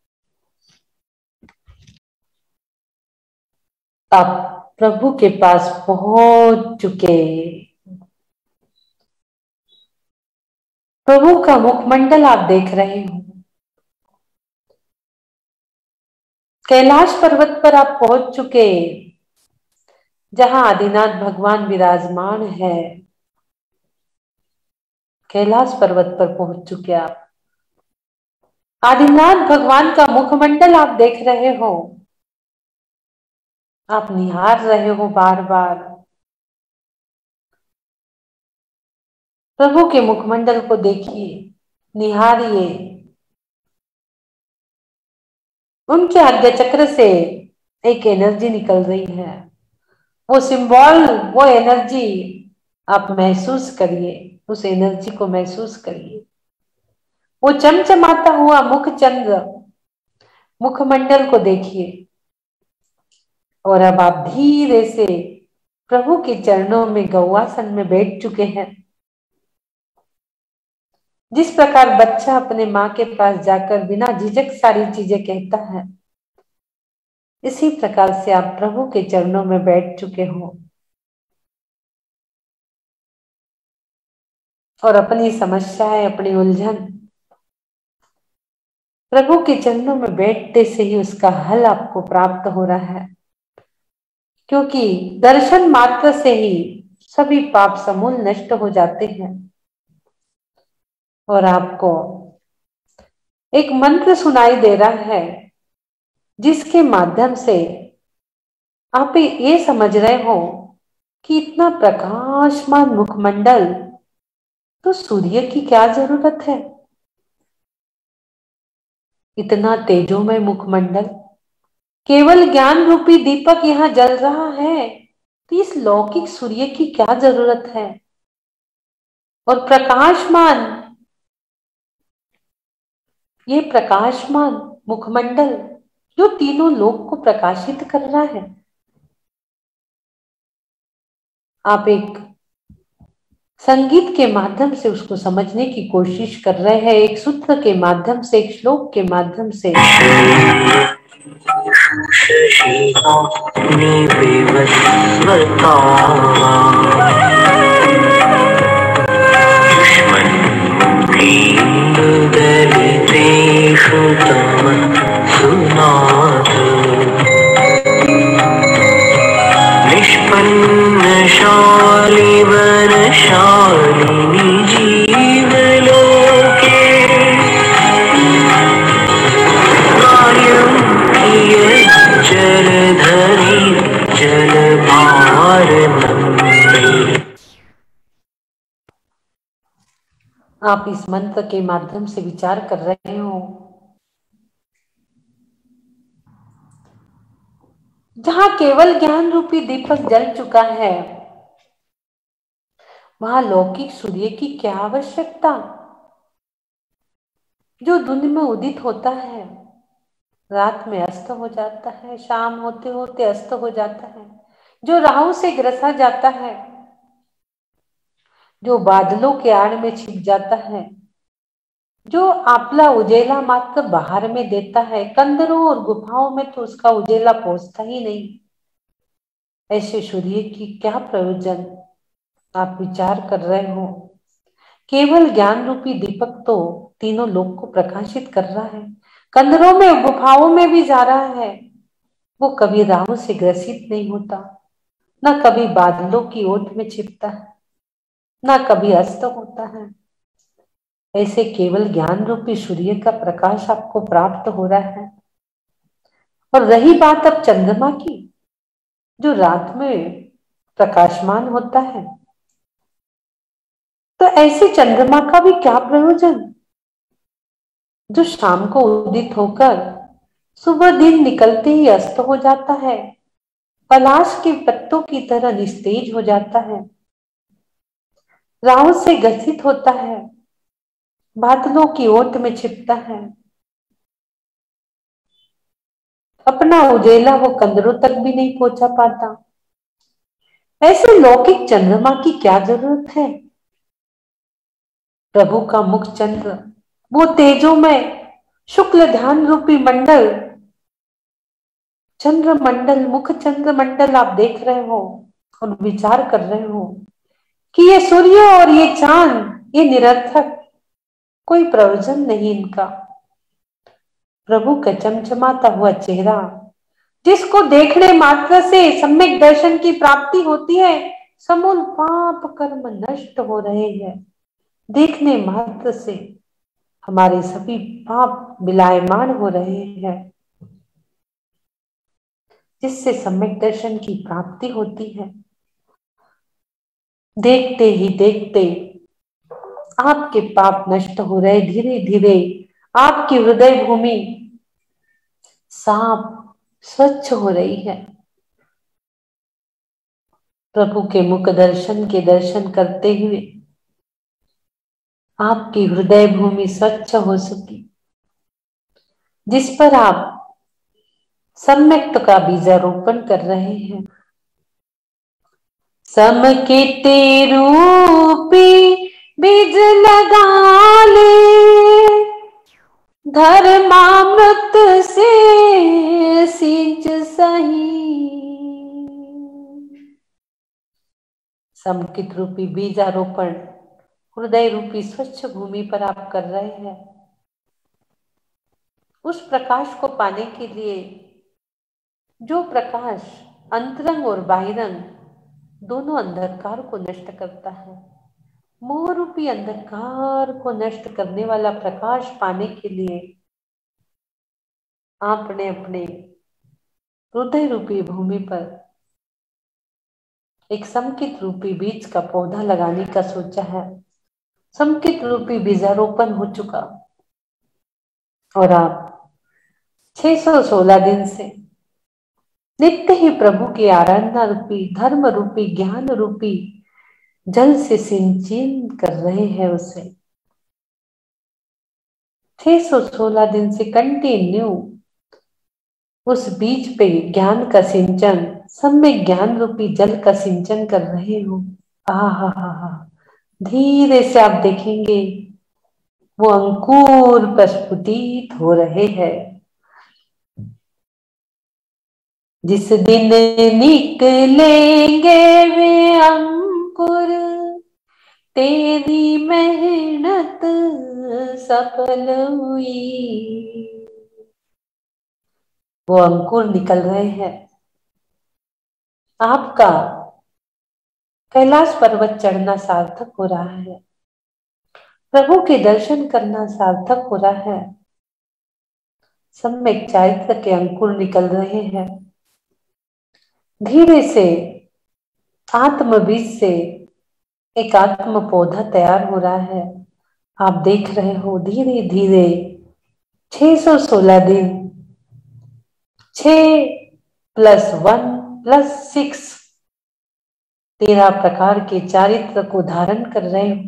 आप प्रभु के पास पहुंच चुके। प्रभु का मुखमंडल आप देख रहे हो। कैलाश पर्वत पर आप पहुंच चुके, जहां आदिनाथ भगवान विराजमान है। कैलाश पर्वत पर पहुंच चुके आप। आदिनाथ भगवान का मुखमंडल आप देख रहे हो। आप निहार रहे हो बार बार। प्रभु के मुखमंडल को देखिए, निहारिए। उनके आज्ञा चक्र से एक एनर्जी निकल रही है। वो सिंबल, वो एनर्जी आप महसूस करिए। उस एनर्जी को महसूस करिए। वो चमचमाता हुआ मुख चंद्र, मुखमंडल को देखिए। और अब आप धीरे से प्रभु के चरणों में गौआसन में बैठ चुके हैं। जिस प्रकार बच्चा अपने माँ के पास जाकर बिना झिझक सारी चीजें कहता है, इसी प्रकार से आप प्रभु के चरणों में बैठ चुके हो और अपनी समस्याएं, अपनी उलझन प्रभु के चरणों में बैठते से ही उसका हल आपको प्राप्त हो रहा है। क्योंकि दर्शन मात्र से ही सभी पाप समूल नष्ट हो जाते हैं। और आपको एक मंत्र सुनाई दे रहा है, जिसके माध्यम से आप ये समझ रहे हो कि इतना प्रकाशमान मुखमंडल तो सूर्य की क्या जरूरत है। इतना तेजोमय मुखमंडल, केवल ज्ञान रूपी दीपक यहां जल रहा है, तो इस लौकिक सूर्य की क्या जरूरत है। और प्रकाशमान, ये प्रकाशमान मुखमंडल जो तीनों लोक को प्रकाशित कर रहा है। आप एक संगीत के माध्यम से उसको समझने की कोशिश कर रहे हैं, एक सूत्र के माध्यम से, एक श्लोक के माध्यम से। शालिनी जीवलोके कार्यं किय जलधरी जलभार मंत्री। आप इस मंत्र के माध्यम से विचार कर रहे हो। जहां केवल ज्ञान रूपी दीपक जल चुका है, वहां लौकिक सूर्य की क्या आवश्यकता। जो दिन में उदित होता है, रात में अस्त हो जाता है, शाम होते होते अस्त हो जाता है। जो राहु से ग्रसा जाता है, जो बादलों के आड़ में छिप जाता है, जो आपला उजेला मात्र बाहर में देता है, कंदरों और गुफाओं में तो उसका उजेला पहुंचता ही नहीं। ऐसे सूर्य की क्या प्रयोजन, आप विचार कर रहे हो। केवल ज्ञान रूपी दीपक तो तीनों लोक को प्रकाशित कर रहा है, कंदरों में, गुफाओं में भी जा रहा है। वो कभी राहु से ग्रसित नहीं होता, न कभी बादलों की ओट में छिपता है, न कभी अस्त होता है। ऐसे केवल ज्ञान रूपी सूर्य का प्रकाश आपको प्राप्त हो रहा है। और रही बात अब चंद्रमा की, जो रात में प्रकाशमान होता है, तो ऐसे चंद्रमा का भी क्या प्रयोजन, जो शाम को उदित होकर सुबह दिन निकलते ही अस्त हो जाता है, पलाश के पत्तों की तरह निस्तेज हो जाता है, राहों से ग्रसित होता है, बादलों की ओट में छिपता है, अपना उजेला वो कंदरों तक भी नहीं पहुंचा पाता। ऐसे लौकिक चंद्रमा की क्या जरूरत है? प्रभु का मुख चंद्र, वो तेजो में शुक्ल ध्यान रूपी मंडल, चंद्र मंडल, मुख चंद्र मंडल आप देख रहे हो और विचार कर रहे हो कि ये सूर्य और ये चांद ये निरर्थक, कोई प्रयोजन नहीं इनका। प्रभु का चमचमाता हुआ चेहरा, जिसको देखने मात्र से सम्यक दर्शन की प्राप्ति होती है, समूल पाप कर्म नष्ट हो रहे हैं। देखने मात्र से हमारे सभी पाप विलायमान हो रहे हैं, जिससे सम्यक दर्शन की प्राप्ति होती है। देखते ही देखते आपके पाप नष्ट हो रहे, धीरे धीरे आपकी हृदय भूमि साफ स्वच्छ हो रही है। प्रभु के मुख दर्शन के दर्शन करते हुए आपकी हृदय भूमि स्वच्छ हो सकी, जिस पर आप सम्यक्त का बीजारोपण कर रहे हैं। समकित रूपी बीज लगा ले, धर्मामृत से सिंच सही। समकित रूपी बीजारोपण हृदय रूपी स्वच्छ भूमि पर आप कर रहे हैं। उस प्रकाश को पाने के लिए, जो प्रकाश अंतरंग और बाहिरंग दोनों अंधकार को नष्ट करता है, मोह रूपी अंधकार को नष्ट करने वाला प्रकाश पाने के लिए आपने अपने हृदय रूपी भूमि पर एक समकित रूपी बीज का पौधा लगाने का सोचा है। समकित रूपी बीजारोपण हो चुका और आप छह सौ सोलह दिन से नित्य ही प्रभु की आराधना रूपी, धर्म रूपी, ज्ञान रूपी जल से सिंचन कर रहे हैं उसे। छह सौ सोलह दिन से कंटिन्यू उस बीज पे ज्ञान का सिंचन, सम्यक ज्ञान रूपी जल का सिंचन कर रहे हो। हा हा हा हा धीरे से आप देखेंगे वो अंकुर प्रस्फुटित हो रहे हैं। जिस दिन निकलेंगे वे अंकुर, तेरी मेहनत सफल हुई। वो अंकुर निकल रहे हैं। आपका कैलाश पर्वत चढ़ना सार्थक हो रहा है, प्रभु के दर्शन करना सार्थक हो रहा है। सम्यक चारित्र के अंकुर निकल रहे हैं। धीरे से आत्म बीज से एक आत्म पौधा तैयार हो रहा है। आप देख रहे हो धीरे धीरे छह सौ सोलह दिन, छह प्लस वन प्लस सिक्स, तेरह प्रकार के चारित्र को धारण कर रहे हो।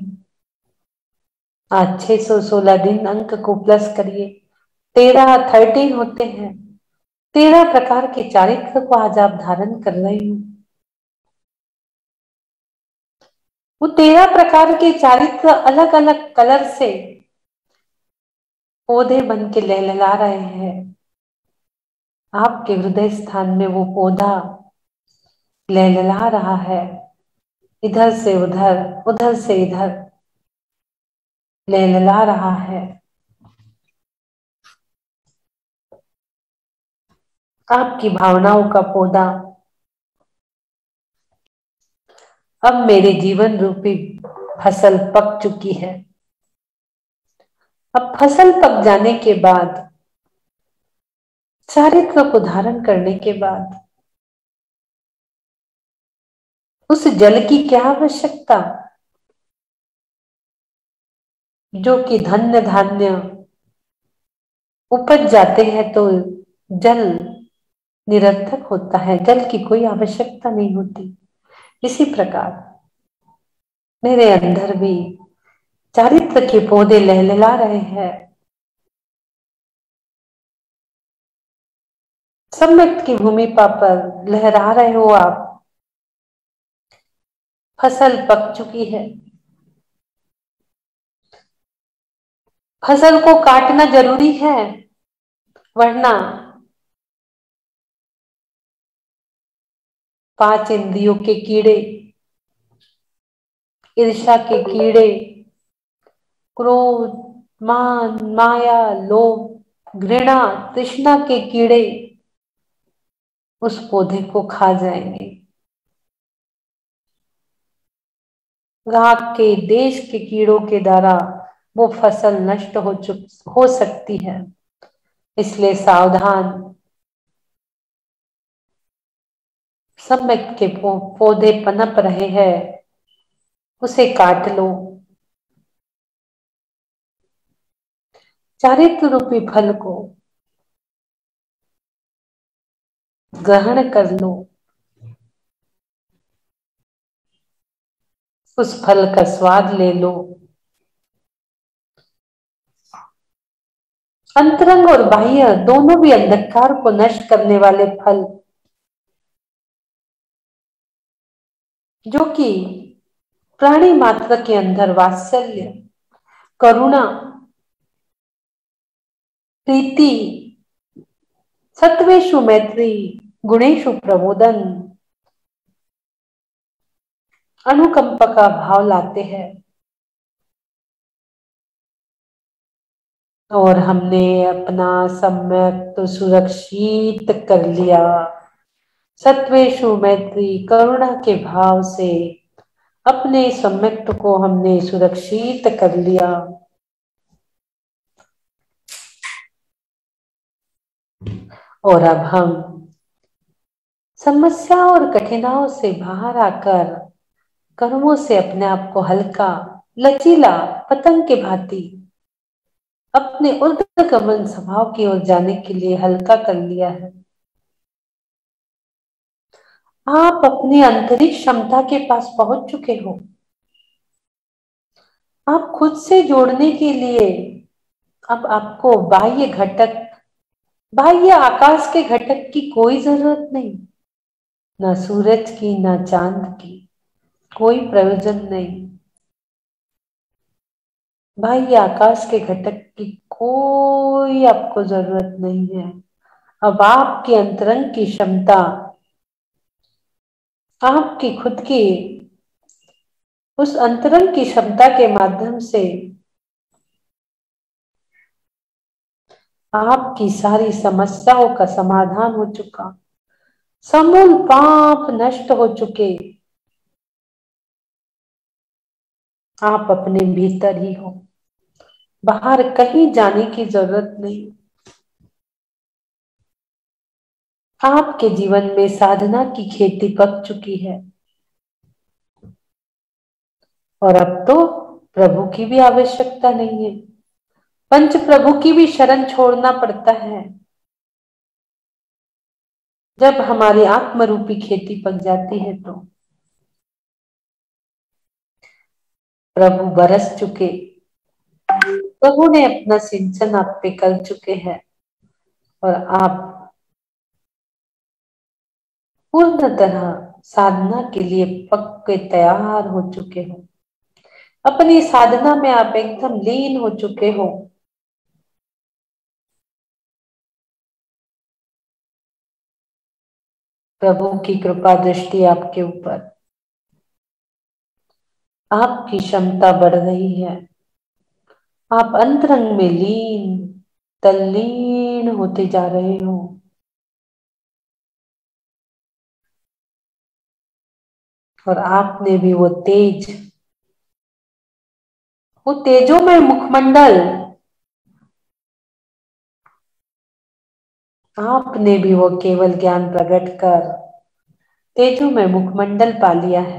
आज छह सौ सोलह दिन अंक को प्लस करिए, तेरह थर्टीन होते हैं। तेरह प्रकार के चारित्र को आज आप धारण कर रहे हो। वो तेरह प्रकार के चारित्र अलग अलग कलर से पौधे बन के लहलहा रहे हैं। आपके हृदय स्थान में वो पौधा लहलहा रहा है, इधर से उधर, उधर से इधर लहलहा रहा है। आपकी भावनाओं का पौधा अब मेरे जीवन रूपी फसल पक चुकी है। अब फसल पक जाने के बाद, चारित्र को धारण करने के बाद उस जल की क्या आवश्यकता, जो कि धन्य धान्य उपज जाते हैं तो जल निरर्थक होता है, जल की कोई आवश्यकता नहीं होती। इसी प्रकार मेरे अंदर भी चारित्र के पौधे लहलहा रहे हैं। सम्यक की भूमिका पर लहरा रहे हो आप। फसल पक चुकी है, फसल को काटना जरूरी है, वरना पांच इंद्रियों के कीड़े, ईर्ष्या के कीड़े, क्रोध, मान, माया, लोभ, घृणा, तृष्णा के कीड़े उस पौधे को खा जाएंगे। राग के, देश के कीड़ों के द्वारा वो फसल नष्ट हो चुक हो सकती है। इसलिए सावधान। सम्यक के पौधे पनप रहे हैं, उसे काट लो। चारित्र रूपी फल को ग्रहण कर लो। उस फल का स्वाद ले लो। अंतरंग और बाह्य दोनों भी अंधकार को नष्ट करने वाले फल, जो कि प्राणी मात्र के अंदर वात्सल्य, करुणा, प्रीति, सत्वेषु मैत्री, गुणेषु प्रबोधन, अनुकंपा का भाव लाते हैं। और हमने अपना सम्यक तो सुरक्षित कर लिया। सत्वेषु मैत्री, करुणा के भाव से अपने सम्यक को हमने सुरक्षित कर लिया। और अब हम समस्या और कठिनाइयों से बाहर आकर कर्मों से अपने आप को हल्का, लचीला, पतंग के भांति अपने ऊर्ध्वगमन स्वभाव की ओर जाने के लिए हल्का कर लिया है। आप अपनी आंतरिक क्षमता के पास पहुंच चुके हो। आप खुद से जोड़ने के लिए अब आपको बाह्य घटक, बाह्य आकाश के घटक की कोई जरूरत नहीं। ना सूरज की, ना चांद की, कोई प्रयोजन नहीं। बाह्य आकाश के घटक की कोई आपको जरूरत नहीं है। अब आपकी अंतरंग की क्षमता, आपकी खुद की उस अंतरंग की क्षमता के माध्यम से आपकी सारी समस्याओं का समाधान हो चुका। समूल पाप नष्ट हो चुके। आप अपने भीतर ही हो, बाहर कहीं जाने की जरूरत नहीं। आपके जीवन में साधना की खेती पक चुकी है और अब तो प्रभु की भी आवश्यकता नहीं है। पंच प्रभु की भी शरण छोड़ना पड़ता है। जब हमारी आत्म रूपी खेती पक जाती है तो प्रभु बरस चुके, प्रभु ने अपना सिंचन आप पे कर चुके हैं और आप पूर्ण तरह साधना के लिए पक्के तैयार हो चुके हो। अपनी साधना में आप एकदम लीन हो चुके हो। प्रभु की कृपा दृष्टि आपके ऊपर, आपकी क्षमता बढ़ रही है। आप अंतरंग में लीन, तल्लीन होते जा रहे हो। और आपने भी वो तेज, वो तेजोमय मुखमंडल आपने भी वो केवल ज्ञान प्रकट कर तेजो में मुखमंडल पा लिया है।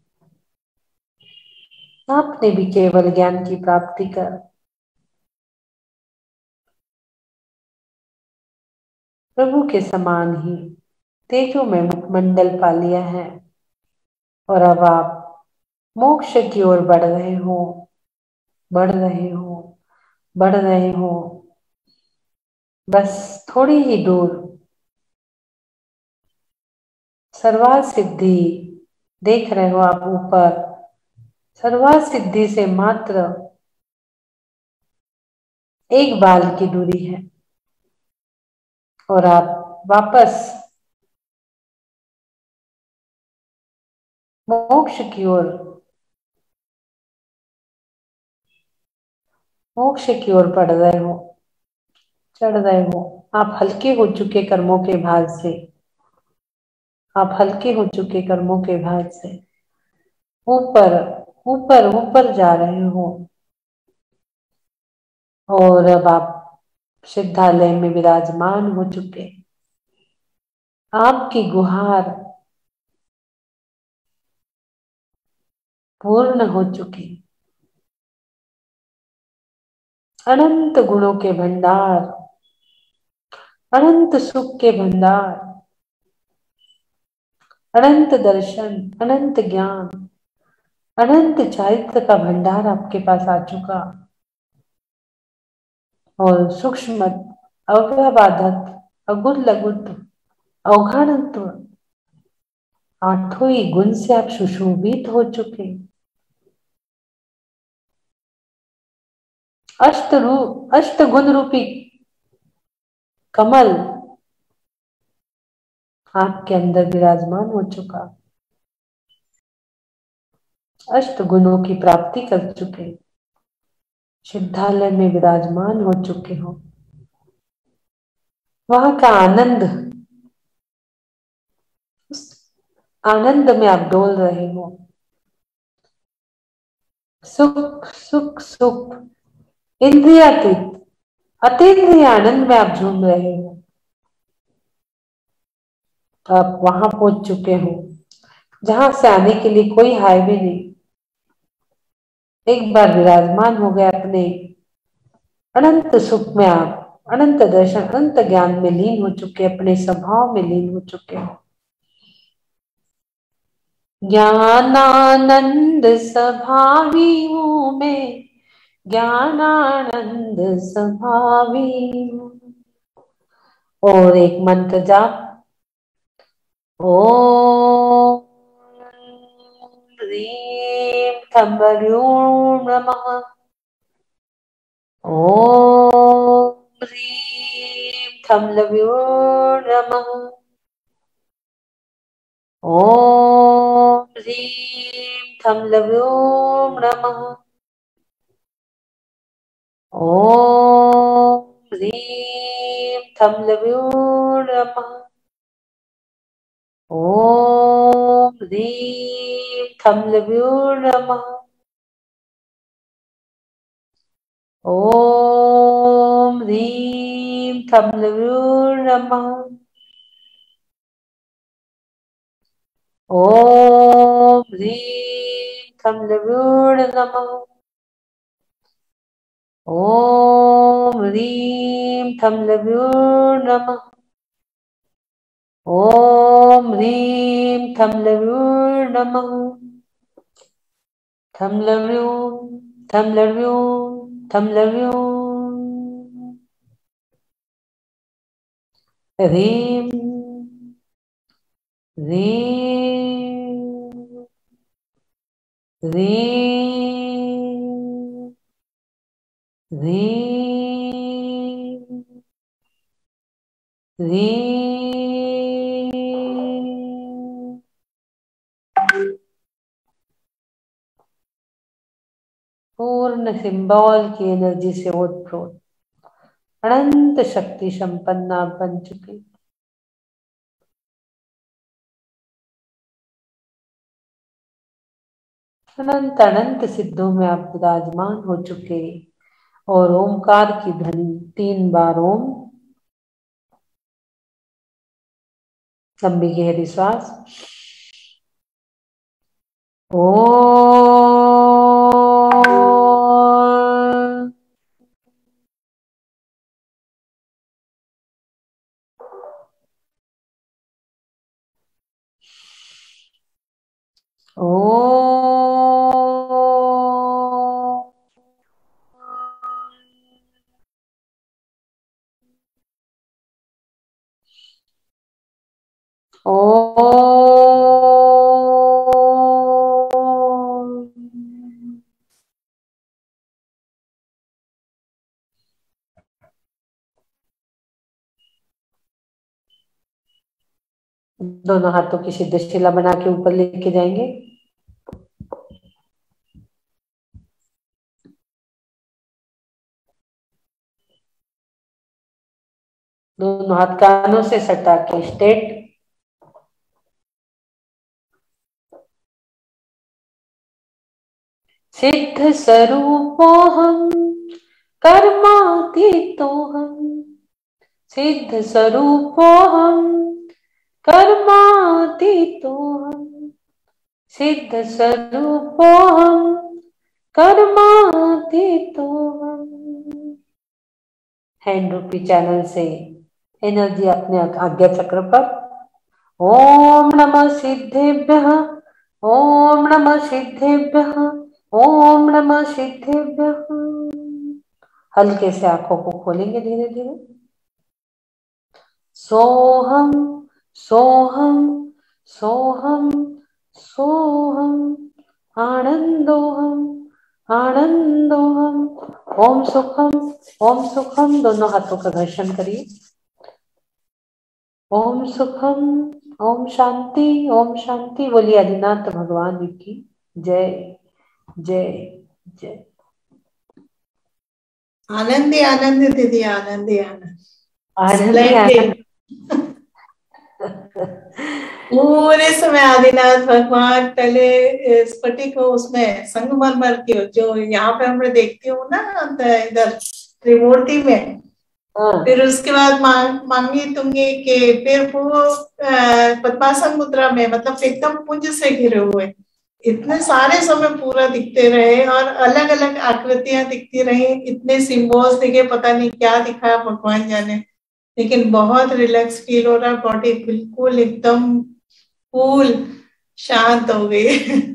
आपने भी केवल ज्ञान की प्राप्ति कर प्रभु के समान ही तेजो में मुखमंडल पा लिया है और अब आप मोक्ष की ओर बढ़ रहे हो, बढ़ रहे हो, बढ़ रहे हो। बस थोड़ी ही दूर सर्वार्थ सिद्धि देख रहे हो आप ऊपर। सर्वार्थ सिद्धि से मात्र एक बाल की दूरी है और आप वापस मोक्ष की ओर मोक्ष की ओर बढ़ रहे हो, चढ़ रहे हो। आप हल्के हो चुके कर्मों के भार से, आप हल्के हो चुके कर्मों के भार से ऊपर ऊपर ऊपर जा रहे हो और अब आप सिद्धालय में विराजमान हो चुके। आपकी गुहार पूर्ण हो चुकी। अनंत गुणों के भंडार, अनंत सुख के भंडार, अनंत दर्शन, अनंत ज्ञान, अनंत चारित्र का भंडार आपके पास आ चुका। और सूक्ष्म, अव्यबाधक, अगुद लघुत, अवघानत्व, आठों ही गुण से आप सुशोभित हो चुके। अष्ट रूप, अष्ट गुण रूपी कमल आपके अंदर विराजमान हो चुका। अष्ट गुणों की प्राप्ति कर चुके, सिद्धालय में विराजमान हो चुके हो। वहां का आनंद, उस आनंद में आप डोल रहे हो। सुख सुख सुख, इंद्रियातीत, अतीन्द्रिय आनंद में आप झूम रहे हो। आप वहां पहुंच चुके हो जहां से आने के लिए कोई हाईवे नहीं। एक बार विराजमान हो गए अपने अनंत सुख में, आप अनंत दर्शन, अनंत ज्ञान में लीन हो चुके, अपने स्वभाव में लीन हो चुके हो। ज्ञानानंद स्वभावी हूं मैं, ज्ञानानंद स्वभावी हूं। और एक मंत्र जाप, ओम ह्रीं थंबर्यूं नमः, ओम ह्रीं थंबर्यूं नमः, ओम ह्रीं थंबर्यूं नमः, ओम ह्रीं थंबर्यूं नमः, ओम ह्रीं थंबर्यूं नमः, ओम ह्रीं थंबर्यूं नमः, ओम ह्रीं थंबर्यूं नमः, ओम ह्रीं थंबर्यूं नमः, ओम ह्रीं थंबर्यूं नमः, थंबर्यूं थंबर्यूं थंबर्यूं, ह्रीं ह्रीं ह्रीं ह्रीं ह्रीं। पूर्ण सिंबल की एनर्जी से ओतप्रोत अनंत शक्ति संपन्न आप बन चुके। अनंत अनंत सिद्धों में आप विराजमान हो चुके और ओमकार की ध्वनि तीन बार ओम लंबी गहरी श्वास। ओ दोनों हाथों की सिद्ध शिला बना के ऊपर लेके जाएंगे। दोनों हाथ कानों से सटा के स्ट्रेट। सिद्ध स्वरूपोहम कर्मातीतोहम, सिद्ध स्वरूपोहम कर्मातीतोहम, सिद्ध स्वरूपोहम कर्मातीतोहम। हैंड रूपी चैनल से एनर्जी अपने आज्ञा चक्र पर। ओम नमः सिद्धेभ्यः, ओम नमः सिद्धेभ्यः, ओम नमः सिद्धेभ्यः। हल्के से आंखों को खोलेंगे धीरे धीरे। सोहम सोहम सोहम सोहम, आनंदोहम आनंदोहम। ओम सुखम ओम सुखम। दोनों हाथों का घर्षण करिए। ओम सुखम, ओम शांति, ओम शांति। बोलिए आदिनाथ भगवान की जय जय जय। आनंदी आनंद दीदी, आनंदी आनंद आनंदी आनंद। पूरे समय आदिनाथ भगवान पहले स्फटिक हो, उसमें संगमरमर की जो यहाँ पे हमने देखती हूँ ना इधर त्रिमूर्ति में, फिर उसके बाद मांगी तुंगी के, फिर वो पद्मासन मुद्रा में, मतलब एकदम पुंज से घिरे हुए इतने सारे समय पूरा दिखते रहे और अलग अलग आकृतियां दिखती रही, इतने सिंबल्स दिखे, पता नहीं क्या दिखाया भगवान जाने, लेकिन बहुत रिलैक्स फील हो रहा है। बॉडी बिल्कुल एकदम कूल शांत हो गई।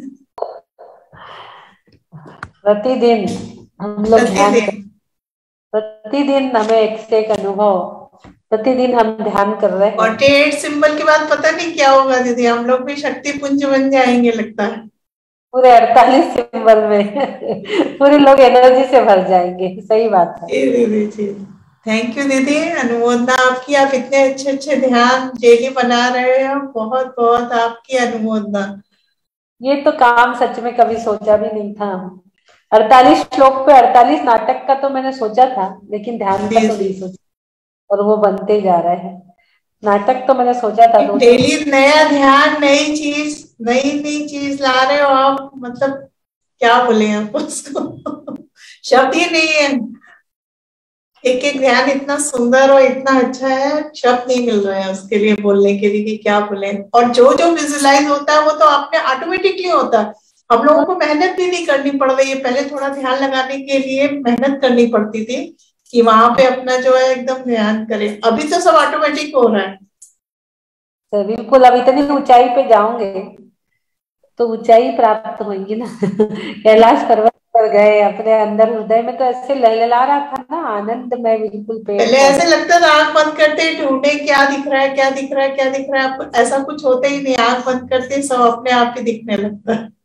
प्रतिदिन हम लोग ध्यान, प्रतिदिन हमें एक से एक अनुभव, प्रतिदिन हम ध्यान कर रहे हैं। अड़तालीस सिंबल के बाद पता नहीं क्या होगा दीदी, हम लोग भी शक्ति पुंज बन जाएंगे लगता है। पूरे अड़तालीस सिंबल में पूरे लोग एनर्जी से भर जाएंगे। सही बात है दीदी जी। थैंक यू दीदी, अनुमोदना आपकी। आप इतने अच्छे अच्छे ध्यान डेली बना रहे हो, बहुत बहुत आपकी अनुमोदना। ये तो काम सच में कभी सोचा भी नहीं था। अड़तालीस श्लोक पे अड़तालीस नाटक का तो मैंने सोचा था, लेकिन ध्यान का तो नहीं सोचा, और वो बनते जा रहे हैं। नाटक तो मैंने सोचा था। डेली नया ध्यान, नई चीज, नई नई चीज ला रहे हो आप, मतलब क्या बोले आप उसको शब्द ही नहीं है। एक एक ध्यान इतना सुंदर और इतना अच्छा है, शब्द नहीं मिल रहा है उसके लिए बोलने के लिए कि क्या बोले। और जो जो विजुअलाइज होता है वो तो आपने ऑटोमेटिकली होता है, हम लोगों को मेहनत भी नहीं करनी पड़ रही है। पहले थोड़ा ध्यान लगाने के लिए मेहनत करनी पड़ती थी कि वहां पे अपना जो है एकदम ध्यान करें, अभी तो सब ऑटोमेटिक हो रहा है। तो बिल्कुल, अब इतनी ऊंचाई पे जाओगे तो ऊंचाई प्राप्त होगी ना। कैलाश पर्वत पर गए, अपने अंदर हृदय में तो ऐसे लहलहा रहा था ना आनंद में, बिल्कुल। पहले ऐसे लगता था आंख बंद करते ढूंढे क्या दिख रहा है, क्या दिख रहा है, क्या दिख रहा है, ऐसा कुछ होता ही नहीं। आंख बंद करते सब अपने आप ही दिखने लगता है।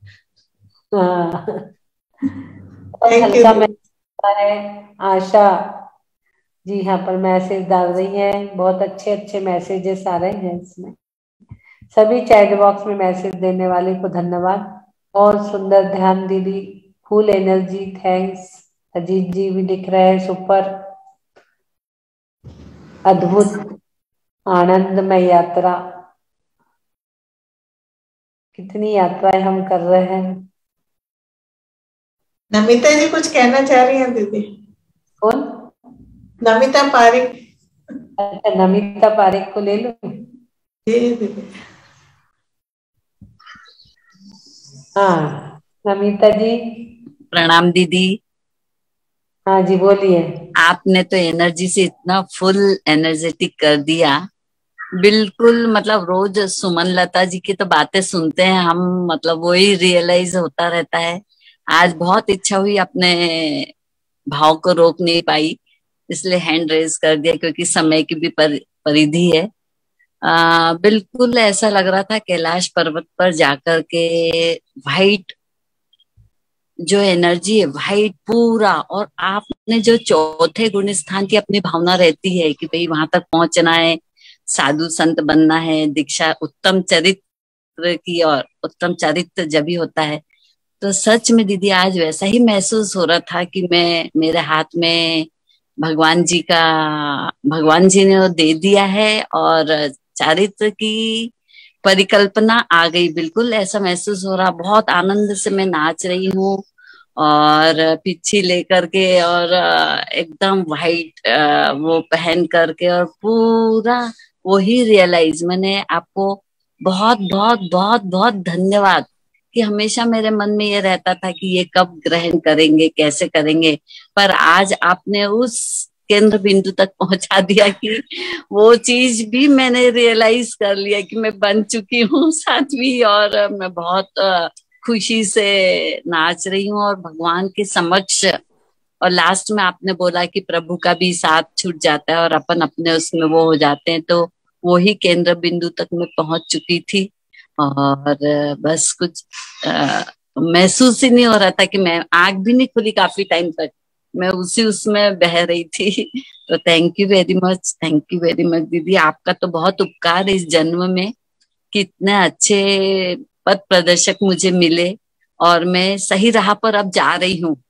हल्का है। आशा जी यहाँ पर मैसेज डाल रही है, बहुत अच्छे अच्छे मैसेजेस आ रहे हैं इसमें। सभी चैट बॉक्स में मैसेज देने वाले को धन्यवाद। और सुंदर ध्यान दीदी, full energy, thanks. Ajit ji भी लिख रहे हैं सुपर, अद्भुत, आनंदमय यात्रा। कितनी यात्राएं हम कर रहे हैं। नमिता जी कुछ कहना चाह रही हैं दीदी? कौन? नमिता पारिक। अच्छा, नमिता पारिक को ले लो। जी दीदी। हाँ नमिता जी। प्रणाम दीदी। हाँ जी बोलिए। आपने तो एनर्जी से इतना फुल एनर्जेटिक कर दिया, बिल्कुल। मतलब रोज सुमन लता जी की तो बातें सुनते हैं हम, मतलब वही रियलाइज होता रहता है। आज बहुत इच्छा हुई, अपने भाव को रोक नहीं पाई, इसलिए हैंड रेज कर दिया, क्योंकि समय की भी पर, परिधि है। आ, बिल्कुल ऐसा लग रहा था कैलाश पर्वत पर जाकर के वाइट जो एनर्जी है, वाइट पूरा। और आपने जो चौथे गुण स्थान की अपनी भावना रहती है कि भाई वहां तक पहुंचना है, साधु संत बनना है, दीक्षा, उत्तम चरित्र की, और उत्तम चरित्र जब भी होता है। तो सच में दीदी आज वैसा ही महसूस हो रहा था कि मैं, मेरे हाथ में भगवान जी का, भगवान जी ने वो दे दिया है, और चारित्र की परिकल्पना आ गई। बिल्कुल ऐसा महसूस हो रहा, बहुत आनंद से मैं नाच रही हूँ, और पिच्छी लेकर के, और एकदम वाइट वो पहन करके, और पूरा वही रियलाइज। मैंने आपको बहुत बहुत बहुत बहुत धन्यवाद, कि हमेशा मेरे मन में ये रहता था कि ये कब ग्रहण करेंगे, कैसे करेंगे, पर आज आपने उस केंद्र बिंदु तक पहुंचा दिया कि वो चीज भी मैंने रियलाइज कर लिया कि मैं बन चुकी हूँ साध्वी, और मैं बहुत खुशी से नाच रही हूँ और भगवान के समक्ष। और लास्ट में आपने बोला कि प्रभु का भी साथ छूट जाता है और अपन अपने उसमें वो हो जाते हैं, तो वही केंद्र बिंदु तक मैं पहुंच चुकी थी। और बस कुछ आ, महसूस ही नहीं हो रहा था कि मैं, आंख भी नहीं खुली काफी टाइम तक, मैं उसी उसमें बह रही थी। तो thank you very much, thank you very much दीदी। आपका तो बहुत उपकार है इस जन्म में, कितने अच्छे पथ प्रदर्शक मुझे मिले, और मैं सही राह पर अब जा रही हूँ,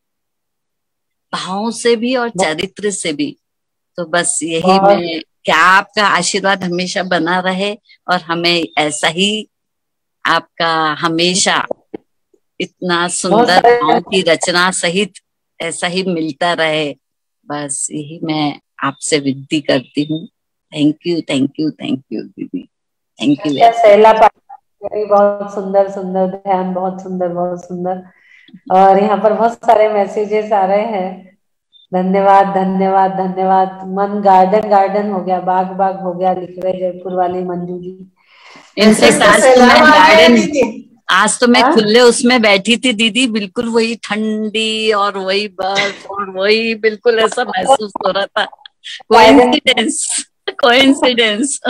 भाव से भी और चरित्र से भी। तो बस यही मैं, क्या आपका आशीर्वाद हमेशा बना रहे, और हमें ऐसा ही आपका हमेशा इतना सुंदर भाव की रचना सहित ऐसा ही मिलता रहे, बस यही मैं आपसे विनती करती हूँ। Thank you, thank you, thank you दीदी, थैंक यू। सहला बहुत सुंदर सुंदर ध्यान, बहुत सुंदर बहुत सुंदर। और यहाँ पर बहुत सारे मैसेजेस आ रहे हैं। धन्यवाद धन्यवाद धन्यवाद। मन गार्डन गार्डन हो गया, बाग बाग हो गया, लिख रहे जयपुर वाली मंजू जी। इनफैक्ट आज तो मैं गार्डन, आज तो मैं खुले उसमें बैठी थी दीदी, बिल्कुल वही ठंडी और वही बर्फ और वही, बिल्कुल ऐसा महसूस हो रहा था। Coincidence, coincidence.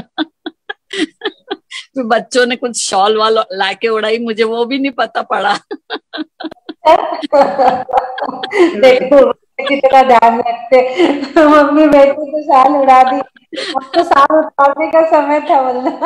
बच्चों ने कुछ शॉल वाल लाके उड़ाई, मुझे वो भी नहीं पता पड़ा। देखो कितना ध्यान रखते, मम्मी बेटी तो शाल उड़ा दी, अब तो शाल उतारने का समय था बोलना।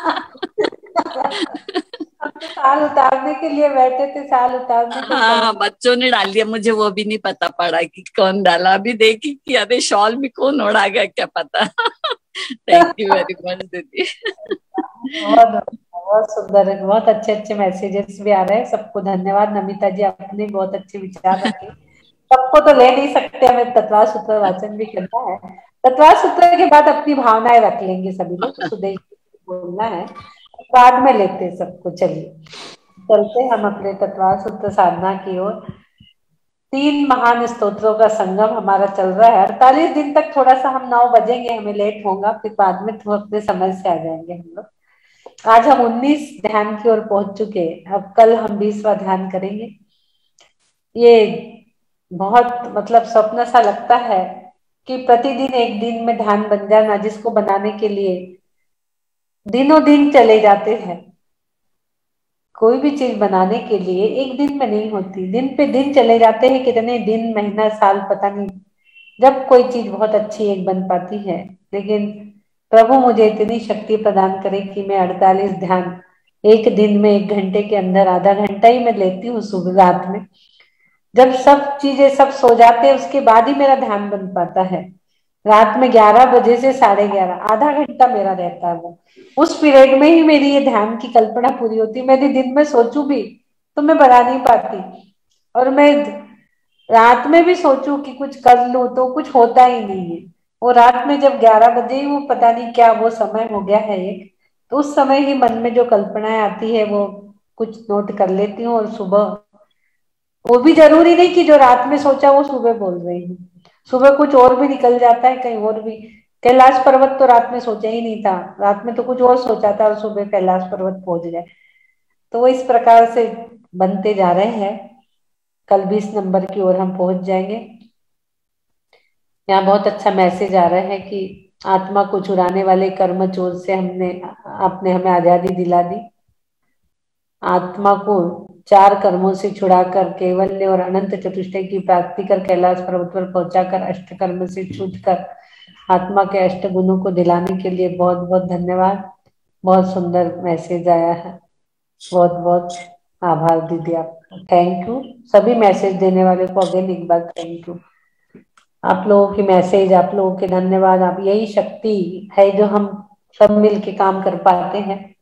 साल उतारने के लिए बैठे थे, साल उतारने के हाँ हाँ, बच्चों ने डाल दिया, मुझे वो भी नहीं पता पड़ा कि कौन डाला। अभी देखी कि अरे शॉल भी कौन उड़ा गया, क्या पता। थैंक यू वेरी मच दीदी। बहुत बहुत सुंदर है, बहुत अच्छे अच्छे मैसेजेस भी आ रहे हैं। सबको धन्यवाद। नमिता जी आपने बहुत अच्छे विचार रखे। सबको तो ले नहीं सकते, हमें तत्वा सूत्र वाचन भी करना है। तत्वा सूत्र के बाद अपनी भावनाएं रख लेंगे सभी लोग, सुदेश बोलना है, बाद में लेते हैं सबको। चलिए चलते हम अपने तत्वा सूत्र साधना की ओर। तीन महान स्तोत्रों का संगम हमारा चल रहा है। अड़तालीस दिन तक थोड़ा सा हम नौ बजेंगे, हमें लेट होगा, फिर बाद में थोड़ा अपने समय से आ जाएंगे हम लोग। आज हम उन्नीस ध्यान की ओर पहुंच चुके हैं, अब कल हम बीसवां ध्यान करेंगे। ये बहुत मतलब स्वप्न सा लगता है कि प्रतिदिन एक दिन में ध्यान बन जाना, जिसको बनाने के लिए दिनों दिन चले जाते हैं। कोई भी चीज बनाने के लिए एक दिन में नहीं होती, दिन पे दिन चले जाते हैं, कितने दिन, महीना, साल, पता नहीं जब कोई चीज बहुत अच्छी एक बन पाती है। लेकिन प्रभु मुझे इतनी शक्ति प्रदान करे कि मैं अड़तालीस ध्यान एक दिन में, एक घंटे के अंदर, आधा घंटा ही मैं लेती हूँ सुबह रात में, जब सब चीजें सब सो जाते हैं उसके बाद ही मेरा ध्यान बन पाता है। रात में ग्यारह बजे से साढ़े ग्यारह, आधा घंटा मेरा रहता है वो, उस पीरियड में ही मेरी ये ध्यान की कल्पना पूरी होती है। मैं दिन में सोचू भी तो मैं बना नहीं पाती, और मैं रात में भी सोचू कि कुछ कर लूं तो कुछ होता ही नहीं है। वो रात में जब ग्यारह बजे ही वो पता नहीं क्या वो समय हो गया है एक, तो उस समय ही मन में जो कल्पनाएं आती है वो कुछ नोट कर लेती हूँ, और सुबह वो भी जरूरी नहीं कि जो रात में सोचा वो सुबह बोल रही हूँ, सुबह कुछ और भी निकल जाता है, कहीं और भी। कैलाश पर्वत तो रात में सोचा ही नहीं था, रात में तो कुछ और सोचा था और सुबह कैलाश पर्वत पहुंच गए। तो वो इस प्रकार से बनते जा रहे हैं। कल बीस नंबर की ओर हम पहुंच जाएंगे। यहाँ बहुत अच्छा मैसेज आ रहा है कि आत्मा को चुराने वाले कर्म चोर से हमने आपने हमें आजादी दिला दी। आत्मा को चार कर्मों से छुड़ाकर केवल्य और अनंत चतुष्टय की प्राप्ति कर कैलाश पर्वत पर पहुंचाकर अष्ट कर्म से छूटकर आत्मा के अष्ट गुणों को दिलाने के लिए बहुत बहुत धन्यवाद। बहुत सुंदर मैसेज आया है, बहुत बहुत आभार दीदी आपका, थैंक यू। सभी मैसेज देने वाले को अगेन एक बार थैंक यू। आप लोगों की मैसेज, आप लोगों के धन्यवाद, आप यही शक्ति है जो हम सब मिल के काम कर पाते हैं।